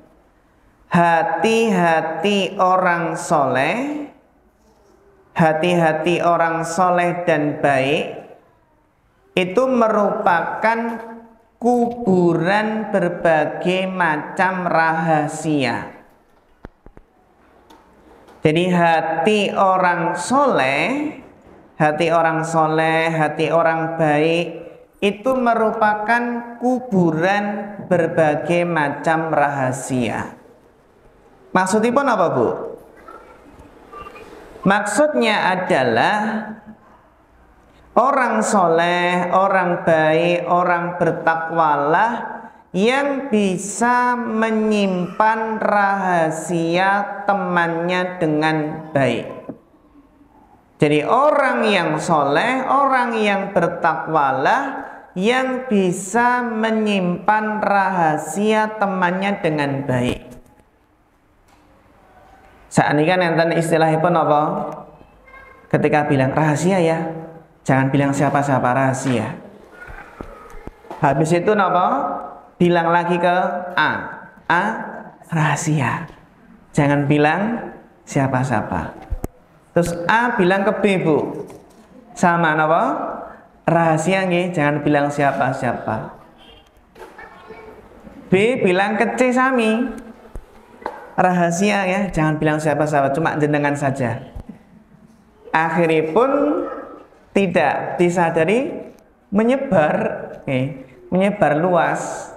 Hati-hati orang soleh, hati-hati orang soleh dan baik itu merupakan kuburan berbagai macam rahasia. Jadi hati orang soleh, hati orang soleh, hati orang baik itu merupakan kuburan berbagai macam rahasia. Maksudipun apa Bu? Maksudnya adalah orang soleh, orang baik, orang bertakwalah yang bisa menyimpan rahasia temannya dengan baik. Jadi orang yang soleh, orang yang bertakwalah yang bisa menyimpan rahasia temannya dengan baik. Saat ini kan enten istilahipun apa? Ketika bilang rahasia ya, jangan bilang siapa-siapa, rahasia. Habis itu apa? Bilang lagi ke A. A, rahasia. Jangan bilang siapa-siapa. Terus A bilang ke B, Bu, sama apa? Rahasia nggih, jangan bilang siapa-siapa. B bilang ke C sami, rahasia ya, jangan bilang siapa-siapa, cuma jenengan saja. Akhirnya pun tidak disadari menyebar, okay, menyebar luas.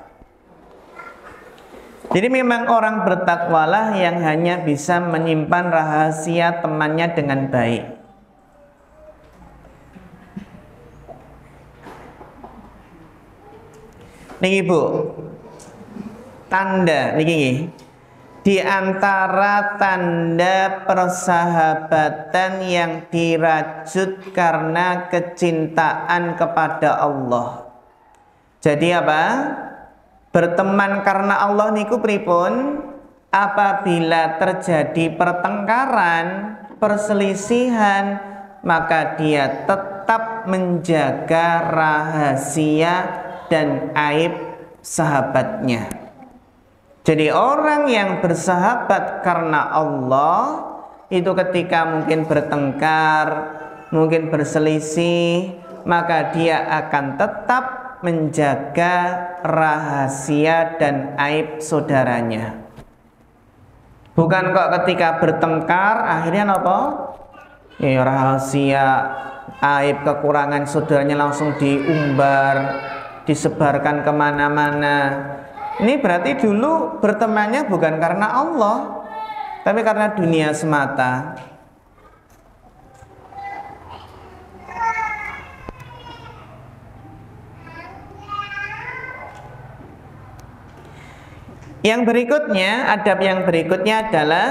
Jadi memang orang bertakwalah yang hanya bisa menyimpan rahasia temannya dengan baik. Niki Bu, tanda niki di antara tanda persahabatan yang dirajut karena kecintaan kepada Allah. Jadi apa? Berteman karena Allah niku pripun? Apabila terjadi pertengkaran, perselisihan, maka dia tetap menjaga rahasia dan aib sahabatnya. Jadi orang yang bersahabat karena Allah itu ketika mungkin bertengkar, mungkin berselisih, maka dia akan tetap menjaga rahasia dan aib saudaranya. Bukan kok ketika bertengkar akhirnya apa? Ya, rahasia, aib, kekurangan saudaranya langsung diumbar, disebarkan kemana-mana. Ini berarti dulu bertemannya bukan karena Allah, tapi karena dunia semata. Yang berikutnya, adab yang berikutnya adalah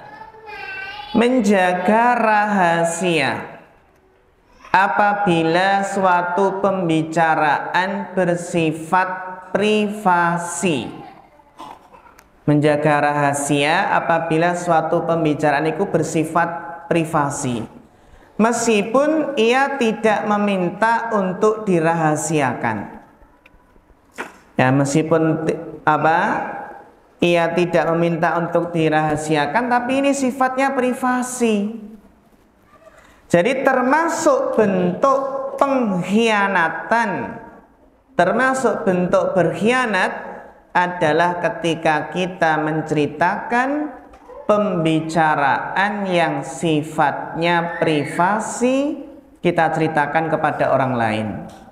menjaga rahasia. Apabila suatu pembicaraan bersifat privasi, menjaga rahasia apabila suatu pembicaraan itu bersifat privasi, meskipun ia tidak meminta untuk dirahasiakan. Ya, meskipun apa? Ia tidak meminta untuk dirahasiakan, tapi ini sifatnya privasi. Jadi termasuk bentuk pengkhianatan, termasuk bentuk berkhianat adalah ketika kita menceritakan pembicaraan yang sifatnya privasi, kita ceritakan kepada orang lain.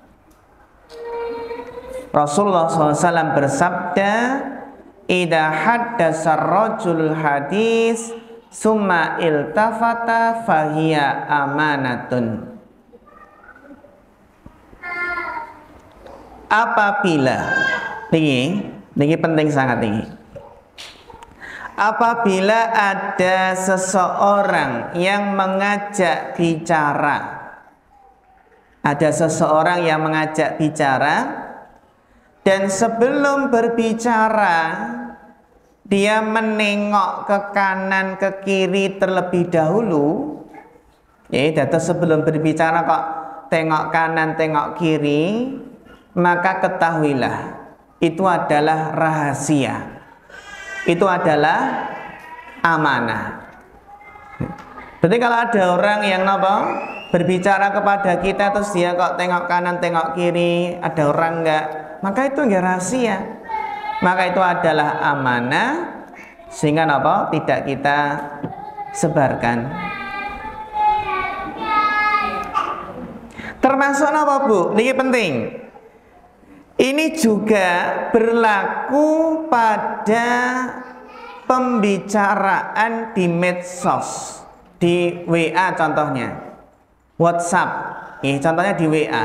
Rasulullah shallallahu alaihi wasallam bersabda, "Idza haddasa ar-rajul hadis summa iltafata fahiya amanatun." Apabila ini, ini penting sangat ini. Apabila ada seseorang yang mengajak bicara, ada seseorang yang mengajak bicara, dan sebelum berbicara dia menengok ke kanan ke kiri terlebih dahulu. Ya, data sebelum berbicara kok tengok kanan tengok kiri, maka ketahuilah itu adalah rahasia. Itu adalah amanah. Berarti kalau ada orang yang apa? Berbicara kepada kita terus dia kok tengok kanan tengok kiri, ada orang enggak? Maka itu enggak rahasia. Maka itu adalah amanah, sehingga apa? Tidak kita sebarkan. Termasuk apa, Bu? Ini penting. Ini juga berlaku pada pembicaraan di medsos, di W A contohnya, WhatsApp, eh, contohnya di W A.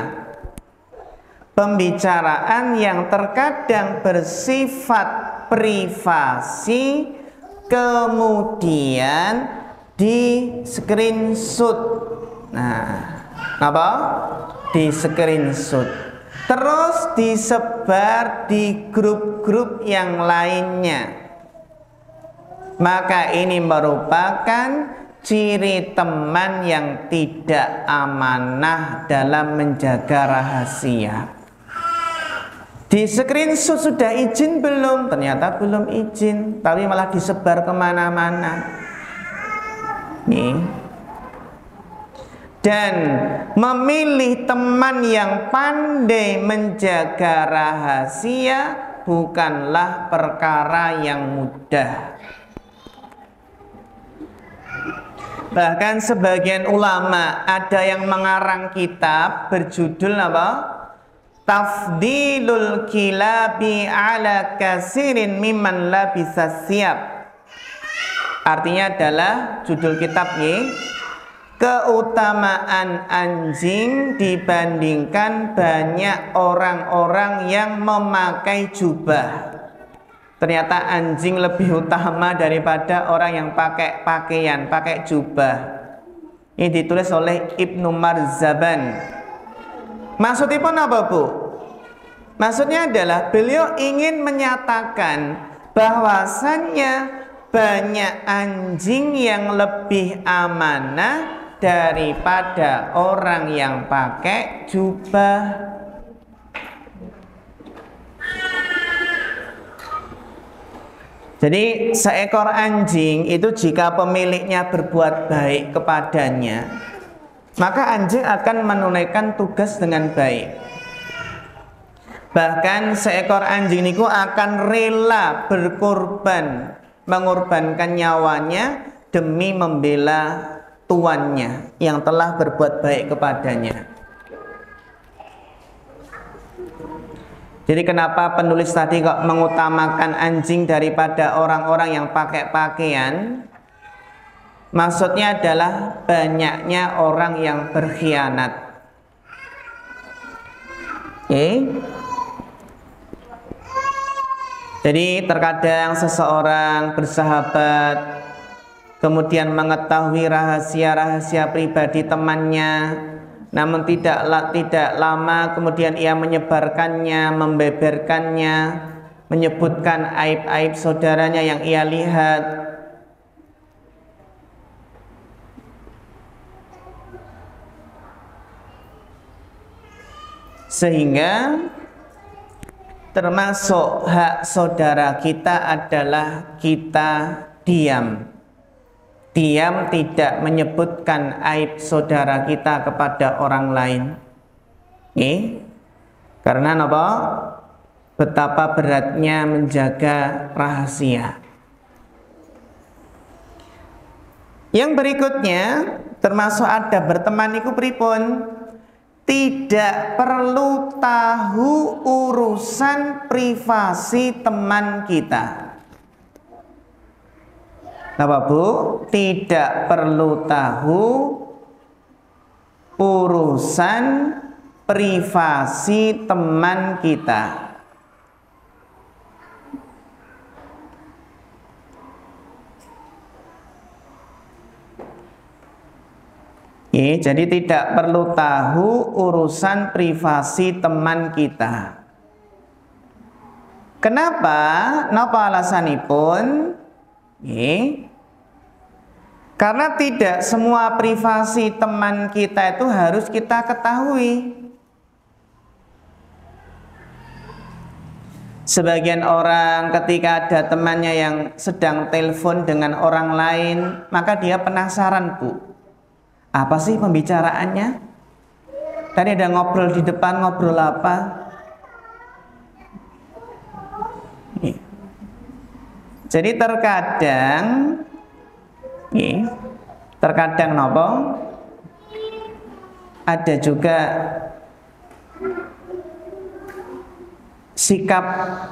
Pembicaraan yang terkadang bersifat privasi kemudian di screenshot. Nah, apa? Di screenshot. Terus disebar di grup-grup yang lainnya. Maka ini merupakan ciri teman yang tidak amanah dalam menjaga rahasia. Di screenshot sudah izin belum? Ternyata belum izin, tapi malah disebar kemana-mana. Nih. Dan memilih teman yang pandai menjaga rahasia bukanlah perkara yang mudah. Bahkan sebagian ulama ada yang mengarang kitab berjudul apa? Tafdilul kilabi ala kasirin mimman labisa siap. Artinya adalah judul kitabnya, keutamaan anjing dibandingkan banyak orang-orang yang memakai jubah. Ternyata anjing lebih utama daripada orang yang pakai pakaian, pakai jubah. Ini ditulis oleh Ibnu Marzaban. Maksudnya apa, Bu? Maksudnya adalah beliau ingin menyatakan bahwasannya banyak anjing yang lebih amanah daripada orang yang pakai jubah. Jadi seekor anjing itu jika pemiliknya berbuat baik kepadanya, maka anjing akan menunaikan tugas dengan baik. Bahkan seekor anjing itu akan rela berkorban, mengorbankan nyawanya demi membela tuannya yang telah berbuat baik kepadanya. Jadi kenapa penulis tadi kok mengutamakan anjing daripada orang-orang yang pakai pakaian? Maksudnya adalah banyaknya orang yang berkhianat. Oke. Okay. Jadi terkadang seseorang bersahabat, kemudian mengetahui rahasia-rahasia pribadi temannya, namun tidak tidak lama kemudian ia menyebarkannya, membeberkannya, menyebutkan aib-aib saudaranya yang ia lihat. Sehingga termasuk hak saudara kita adalah kita diam. Diam tidak menyebutkan aib saudara kita kepada orang lain. Oke? Karena apa? Betapa beratnya menjaga rahasia. Yang berikutnya termasuk ada berteman iku pripun? Tidak perlu tahu urusan privasi teman kita. Apa, Bu? Tidak perlu tahu urusan privasi teman kita. Ya, jadi tidak perlu tahu urusan privasi teman kita. Kenapa? Napa alasanipun? Ya. Karena tidak semua privasi teman kita itu harus kita ketahui. Sebagian orang ketika ada temannya yang sedang telepon dengan orang lain, maka dia penasaran, Bu. Apa sih pembicaraannya? Tadi ada ngobrol di depan, ngobrol apa? Nih. Jadi terkadang, nih, terkadang nopo, ada juga sikap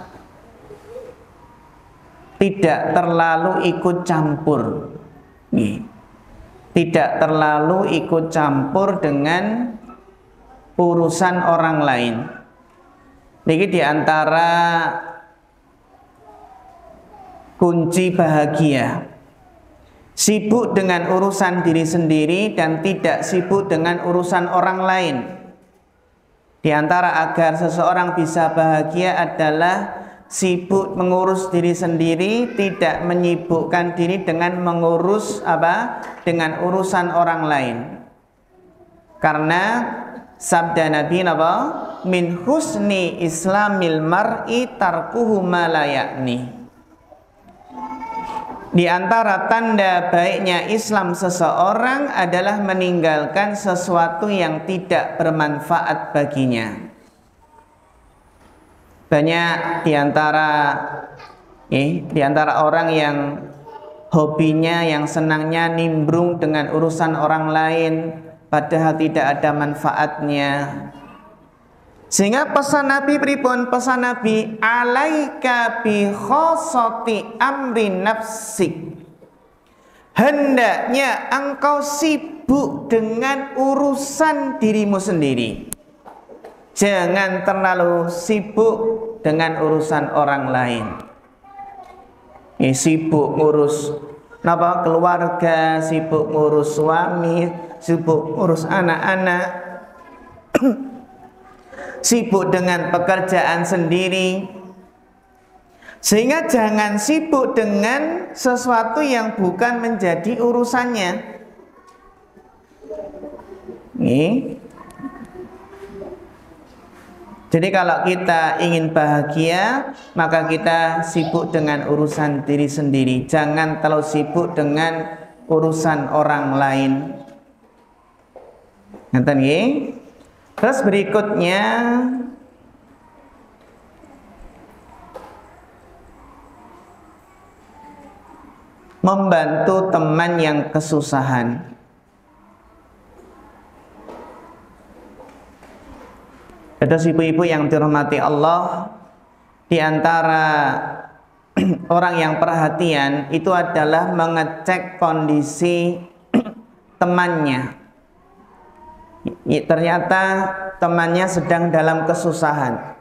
tidak terlalu ikut campur. Nih. Tidak terlalu ikut campur dengan urusan orang lain. Ini diantara kunci bahagia. Sibuk dengan urusan diri sendiri dan tidak sibuk dengan urusan orang lain. Di antara agar seseorang bisa bahagia adalah sibuk mengurus diri sendiri, tidak menyibukkan diri dengan mengurus apa? Dengan urusan orang lain. Karena Sabda Nabi napa? Min husni islamil mar'i tarkuhu ma la ya'ni. Di antara tanda baiknya Islam seseorang adalah meninggalkan sesuatu yang tidak bermanfaat baginya. Banyak di antara eh, di antara orang yang hobinya, yang senangnya nimbrung dengan urusan orang lain, padahal tidak ada manfaatnya. Sehingga pesan Nabi pripun? Pesan Nabi, alaika bi khossati amri nafsik. Hendaknya engkau sibuk dengan urusan dirimu sendiri. Jangan terlalu sibuk dengan urusan orang lain. Ini sibuk ngurus napa keluarga, sibuk ngurus suami, sibuk ngurus anak-anak, sibuk dengan pekerjaan sendiri, sehingga jangan sibuk dengan sesuatu yang bukan menjadi urusannya. Nih. Jadi kalau kita ingin bahagia, maka kita sibuk dengan urusan diri sendiri. Jangan terlalu sibuk dengan urusan orang lain. Ngerti nggih? Terus berikutnya, membantu teman yang kesusahan. Ada ibu-ibu yang dirahmati Allah, di antara orang yang perhatian itu adalah mengecek kondisi temannya. Ternyata temannya sedang dalam kesusahan.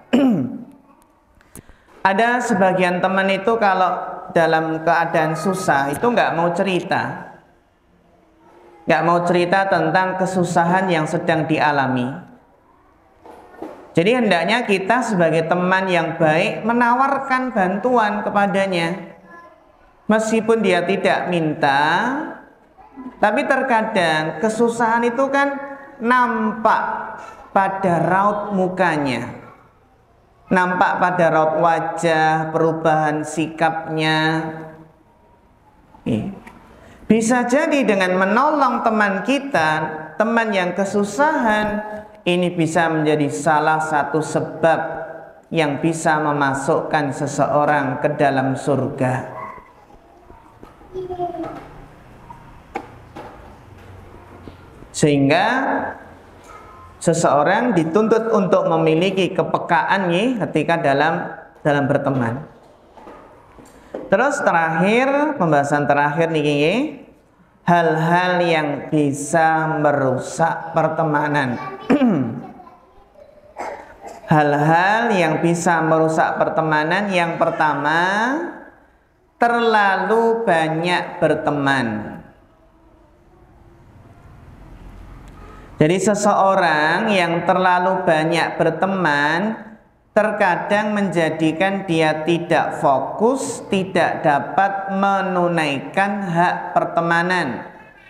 Ada sebagian teman itu kalau dalam keadaan susah itu nggak mau cerita, nggak mau cerita tentang kesusahan yang sedang dialami. Jadi hendaknya kita sebagai teman yang baik menawarkan bantuan kepadanya. Meskipun dia tidak minta, tapi terkadang kesusahan itu kan nampak pada raut mukanya, nampak pada raut wajah, perubahan sikapnya. Bisa jadi dengan menolong teman kita, teman yang kesusahan, ini bisa menjadi salah satu sebab yang bisa memasukkan seseorang ke dalam surga. Sehingga seseorang dituntut untuk memiliki kepekaan nih ketika dalam dalam berteman. Terus terakhir, pembahasan terakhir nih, hal-hal yang bisa merusak pertemanan. Hal-hal yang bisa merusak pertemanan. Yang pertama, terlalu banyak berteman. Jadi seseorang yang terlalu banyak berteman terkadang menjadikan dia tidak fokus, tidak dapat menunaikan hak pertemanan.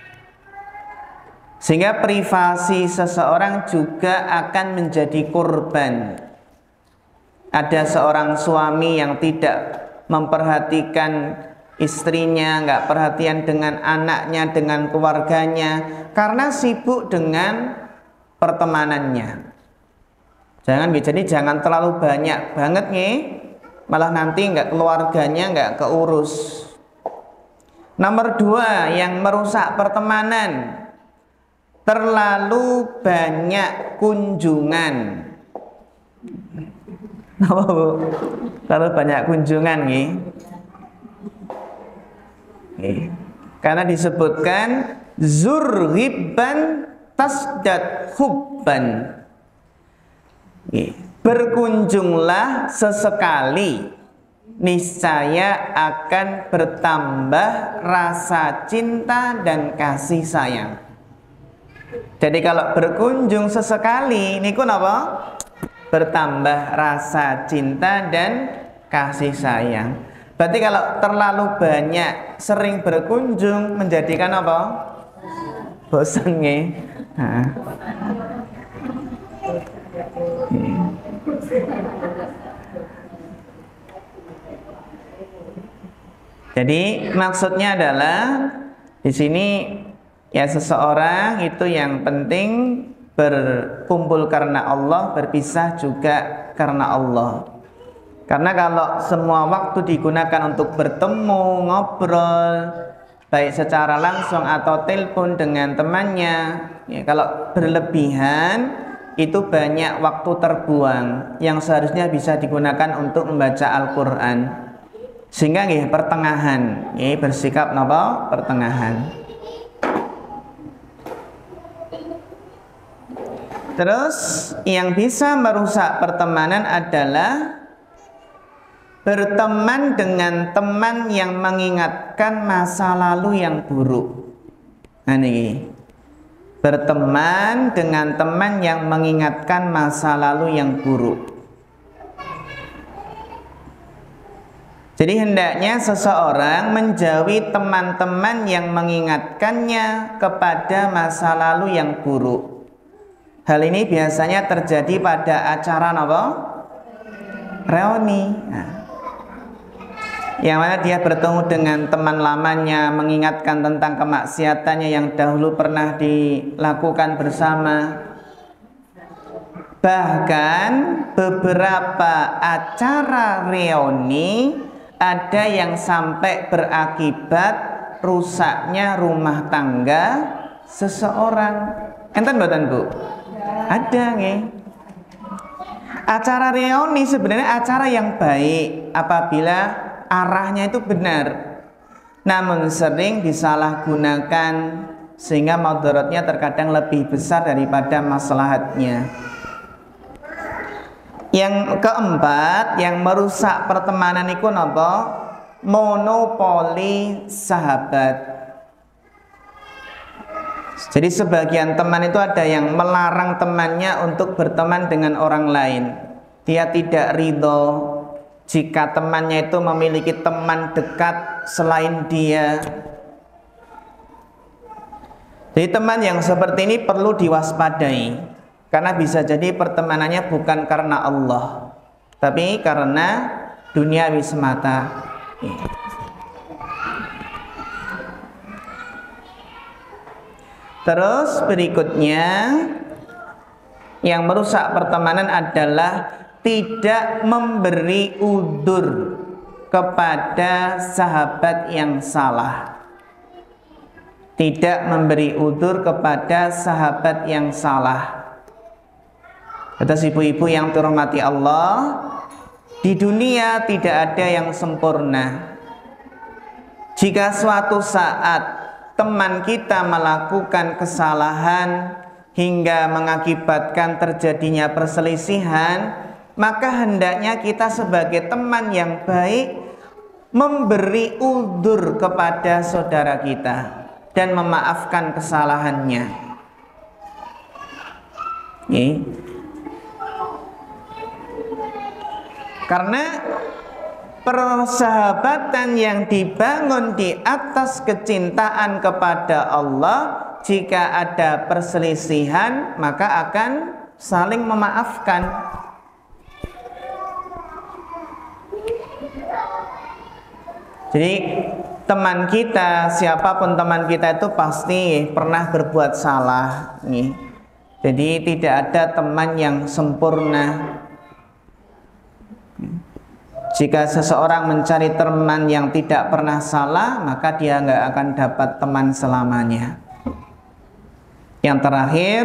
Sehingga privasi seseorang juga akan menjadi korban. Ada seorang suami yang tidak memperhatikan istrinya, nggak perhatian dengan anaknya, dengan keluarganya, karena sibuk dengan pertemanannya. Jangan, jadi jangan terlalu banyak banget nih, malah nanti nggak keluarganya nggak keurus. Nomor dua yang merusak pertemanan, terlalu banyak kunjungan. Apa Bu? Terlalu banyak kunjungan nih. Karena disebutkan zurhibban tasdad hubban. Berkunjunglah sesekali, niscaya akan bertambah rasa cinta dan kasih sayang. Jadi kalau berkunjung sesekali, niku napa? Bertambah rasa cinta dan kasih sayang. Berarti kalau terlalu banyak sering berkunjung menjadikan apa? Bosan nggih. Nah. Jadi maksudnya adalah di sini ya seseorang itu yang penting berkumpul karena Allah, berpisah juga karena Allah. Karena kalau semua waktu digunakan untuk bertemu, ngobrol, baik secara langsung atau telepon dengan temannya, ya, kalau berlebihan itu banyak waktu terbuang yang seharusnya bisa digunakan untuk membaca Al-Quran. Sehingga ya, pertengahan, ya, bersikap apa? Pertengahan. Terus yang bisa merusak pertemanan adalah berteman dengan teman yang mengingatkan masa lalu yang buruk. Nah, ini berteman dengan teman yang mengingatkan masa lalu yang buruk. Jadi hendaknya seseorang menjauhi teman-teman yang mengingatkannya kepada masa lalu yang buruk. Hal ini biasanya terjadi pada acara apa? Reuni. Nah, yang mana dia bertemu dengan teman lamanya, mengingatkan tentang kemaksiatannya yang dahulu pernah dilakukan bersama. Bahkan beberapa acara reuni ada yang sampai berakibat rusaknya rumah tangga seseorang. Enten mboten, Bu? Ada nggih. Acara reuni sebenarnya acara yang baik apabila arahnya itu benar, namun sering disalahgunakan sehingga mudaratnya terkadang lebih besar daripada maslahatnya. Yang keempat, yang merusak pertemanan itu apa? Monopoli sahabat. Jadi sebagian teman itu ada yang melarang temannya untuk berteman dengan orang lain. Dia tidak ridho jika temannya itu memiliki teman dekat selain dia. Jadi teman yang seperti ini perlu diwaspadai, karena bisa jadi pertemanannya bukan karena Allah, tapi karena duniawi semata. Terus berikutnya yang merusak pertemanan adalah tidak memberi udzur kepada sahabat yang salah. Tidak memberi udzur kepada sahabat yang salah. Atas ibu-ibu yang dirahmati Allah, di dunia tidak ada yang sempurna. Jika suatu saat teman kita melakukan kesalahan hingga mengakibatkan terjadinya perselisihan, maka hendaknya kita sebagai teman yang baik memberi udzur kepada saudara kita dan memaafkan kesalahannya. Nih. Karena persahabatan yang dibangun di atas kecintaan kepada Allah, jika ada perselisihan maka akan saling memaafkan. Jadi teman kita, siapapun teman kita itu pasti pernah berbuat salah nih. Jadi tidak ada teman yang sempurna. Jika seseorang mencari teman yang tidak pernah salah, maka dia nggak akan dapat teman selamanya. Yang terakhir,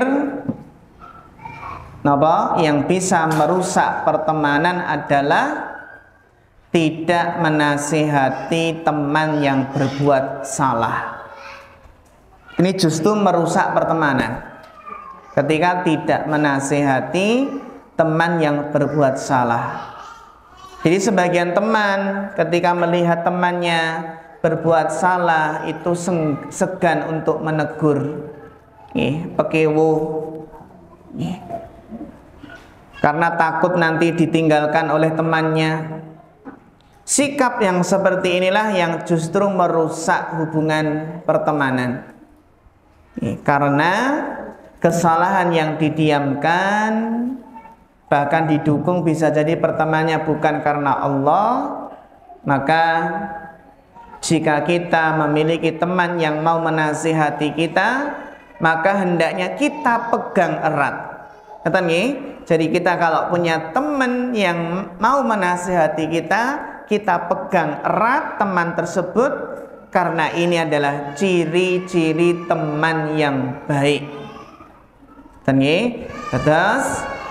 apa yang bisa merusak pertemanan adalah tidak menasihati teman yang berbuat salah. Ini justru merusak pertemanan. Ketika tidak menasihati teman yang berbuat salah. Jadi sebagian teman ketika melihat temannya berbuat salah itu segan untuk menegur, nih, pekewo, nih. Karena takut nanti ditinggalkan oleh temannya. Sikap yang seperti inilah yang justru merusak hubungan pertemanan. Nih, karena kesalahan yang didiamkan bahkan didukung, bisa jadi pertemanannya bukan karena Allah, maka jika kita memiliki teman yang mau menasihati kita, maka hendaknya kita pegang erat. Kata nih, jadi kita kalau punya teman yang mau menasihati kita, kita pegang erat teman tersebut, karena ini adalah ciri-ciri teman yang baik. Tengih, terus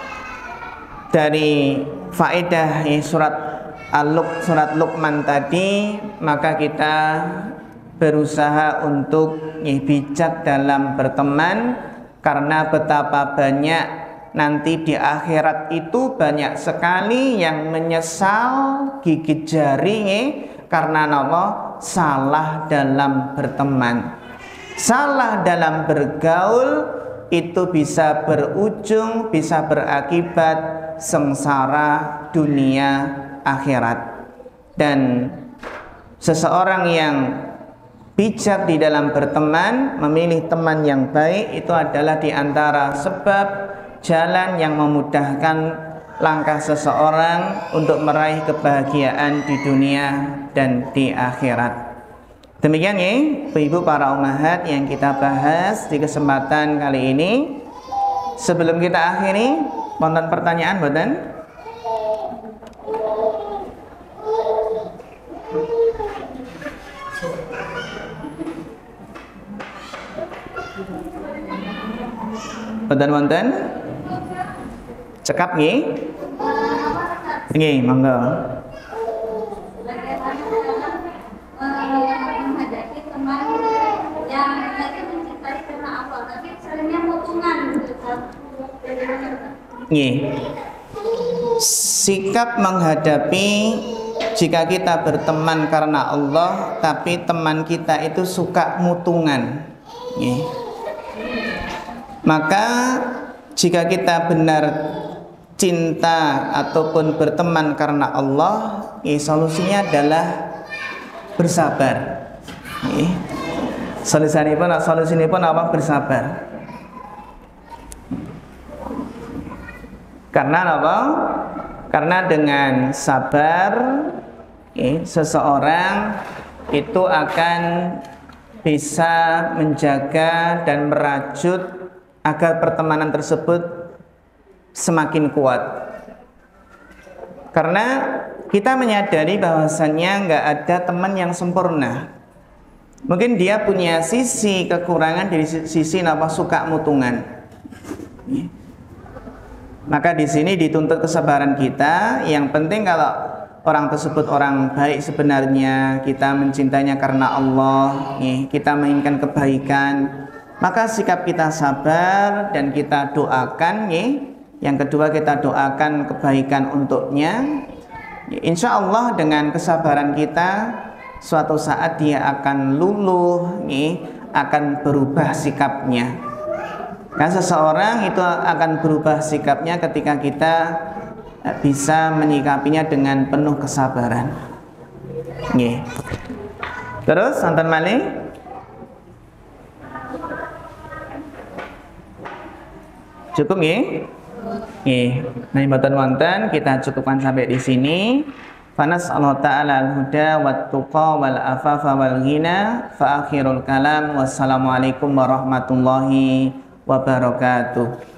dari faedah surat Al-Luq, surat Luqman tadi, maka kita berusaha untuk bijak dalam berteman, karena betapa banyak nanti di akhirat itu banyak sekali yang menyesal gigit jari karena apa? Salah dalam berteman, salah dalam bergaul, itu bisa berujung, bisa berakibat sengsara dunia akhirat. Dan seseorang yang bijak di dalam berteman, memilih teman yang baik, itu adalah di antara sebab jalan yang memudahkan langkah seseorang untuk meraih kebahagiaan di dunia dan di akhirat. Demikian ya, ibu para ummahat yang kita bahas di kesempatan kali ini. Sebelum kita akhiri, wonten pertanyaan mboten? Mboten wonten? Cekap nggih? Nggih, monggo.
Menghadapi teman yang lagi mencintai karena apa, tapi seringnya potongan gitu.
Nggih. Sikap menghadapi jika kita berteman karena Allah, tapi teman kita itu suka mutungan. Nggih. Maka jika kita benar cinta ataupun berteman karena Allah, ya, solusinya adalah bersabar. Ya. Solusinya pun, solusinya pun apa? Bersabar. Karena apa? Karena dengan sabar, ya, seseorang itu akan bisa menjaga dan merajut agar pertemanan tersebut semakin kuat. Karena kita menyadari bahwasannya nggak ada teman yang sempurna. Mungkin dia punya sisi kekurangan dari sisi apa, suka mutungan. Maka di sini dituntut kesabaran kita. Yang penting kalau orang tersebut orang baik sebenarnya, kita mencintainya karena Allah, kita menginginkan kebaikan, maka sikap kita sabar dan kita doakan. Yang kedua, kita doakan kebaikan untuknya. Insya Allah dengan kesabaran kita, suatu saat dia akan luluh, akan berubah sikapnya. Kan seseorang itu akan berubah sikapnya ketika kita bisa menyikapinya dengan penuh kesabaran. Nggih. Terus santan malih. Cukup nggih? Nggih. Nah, mboten wonten, kita cukupkan sampai di sini. Fanas'allahu ta'ala al-huda wat tuqa wal afafa wal ghina. Fa akhirul kalam, wassalamualaikum warahmatullahi wabarakatuh.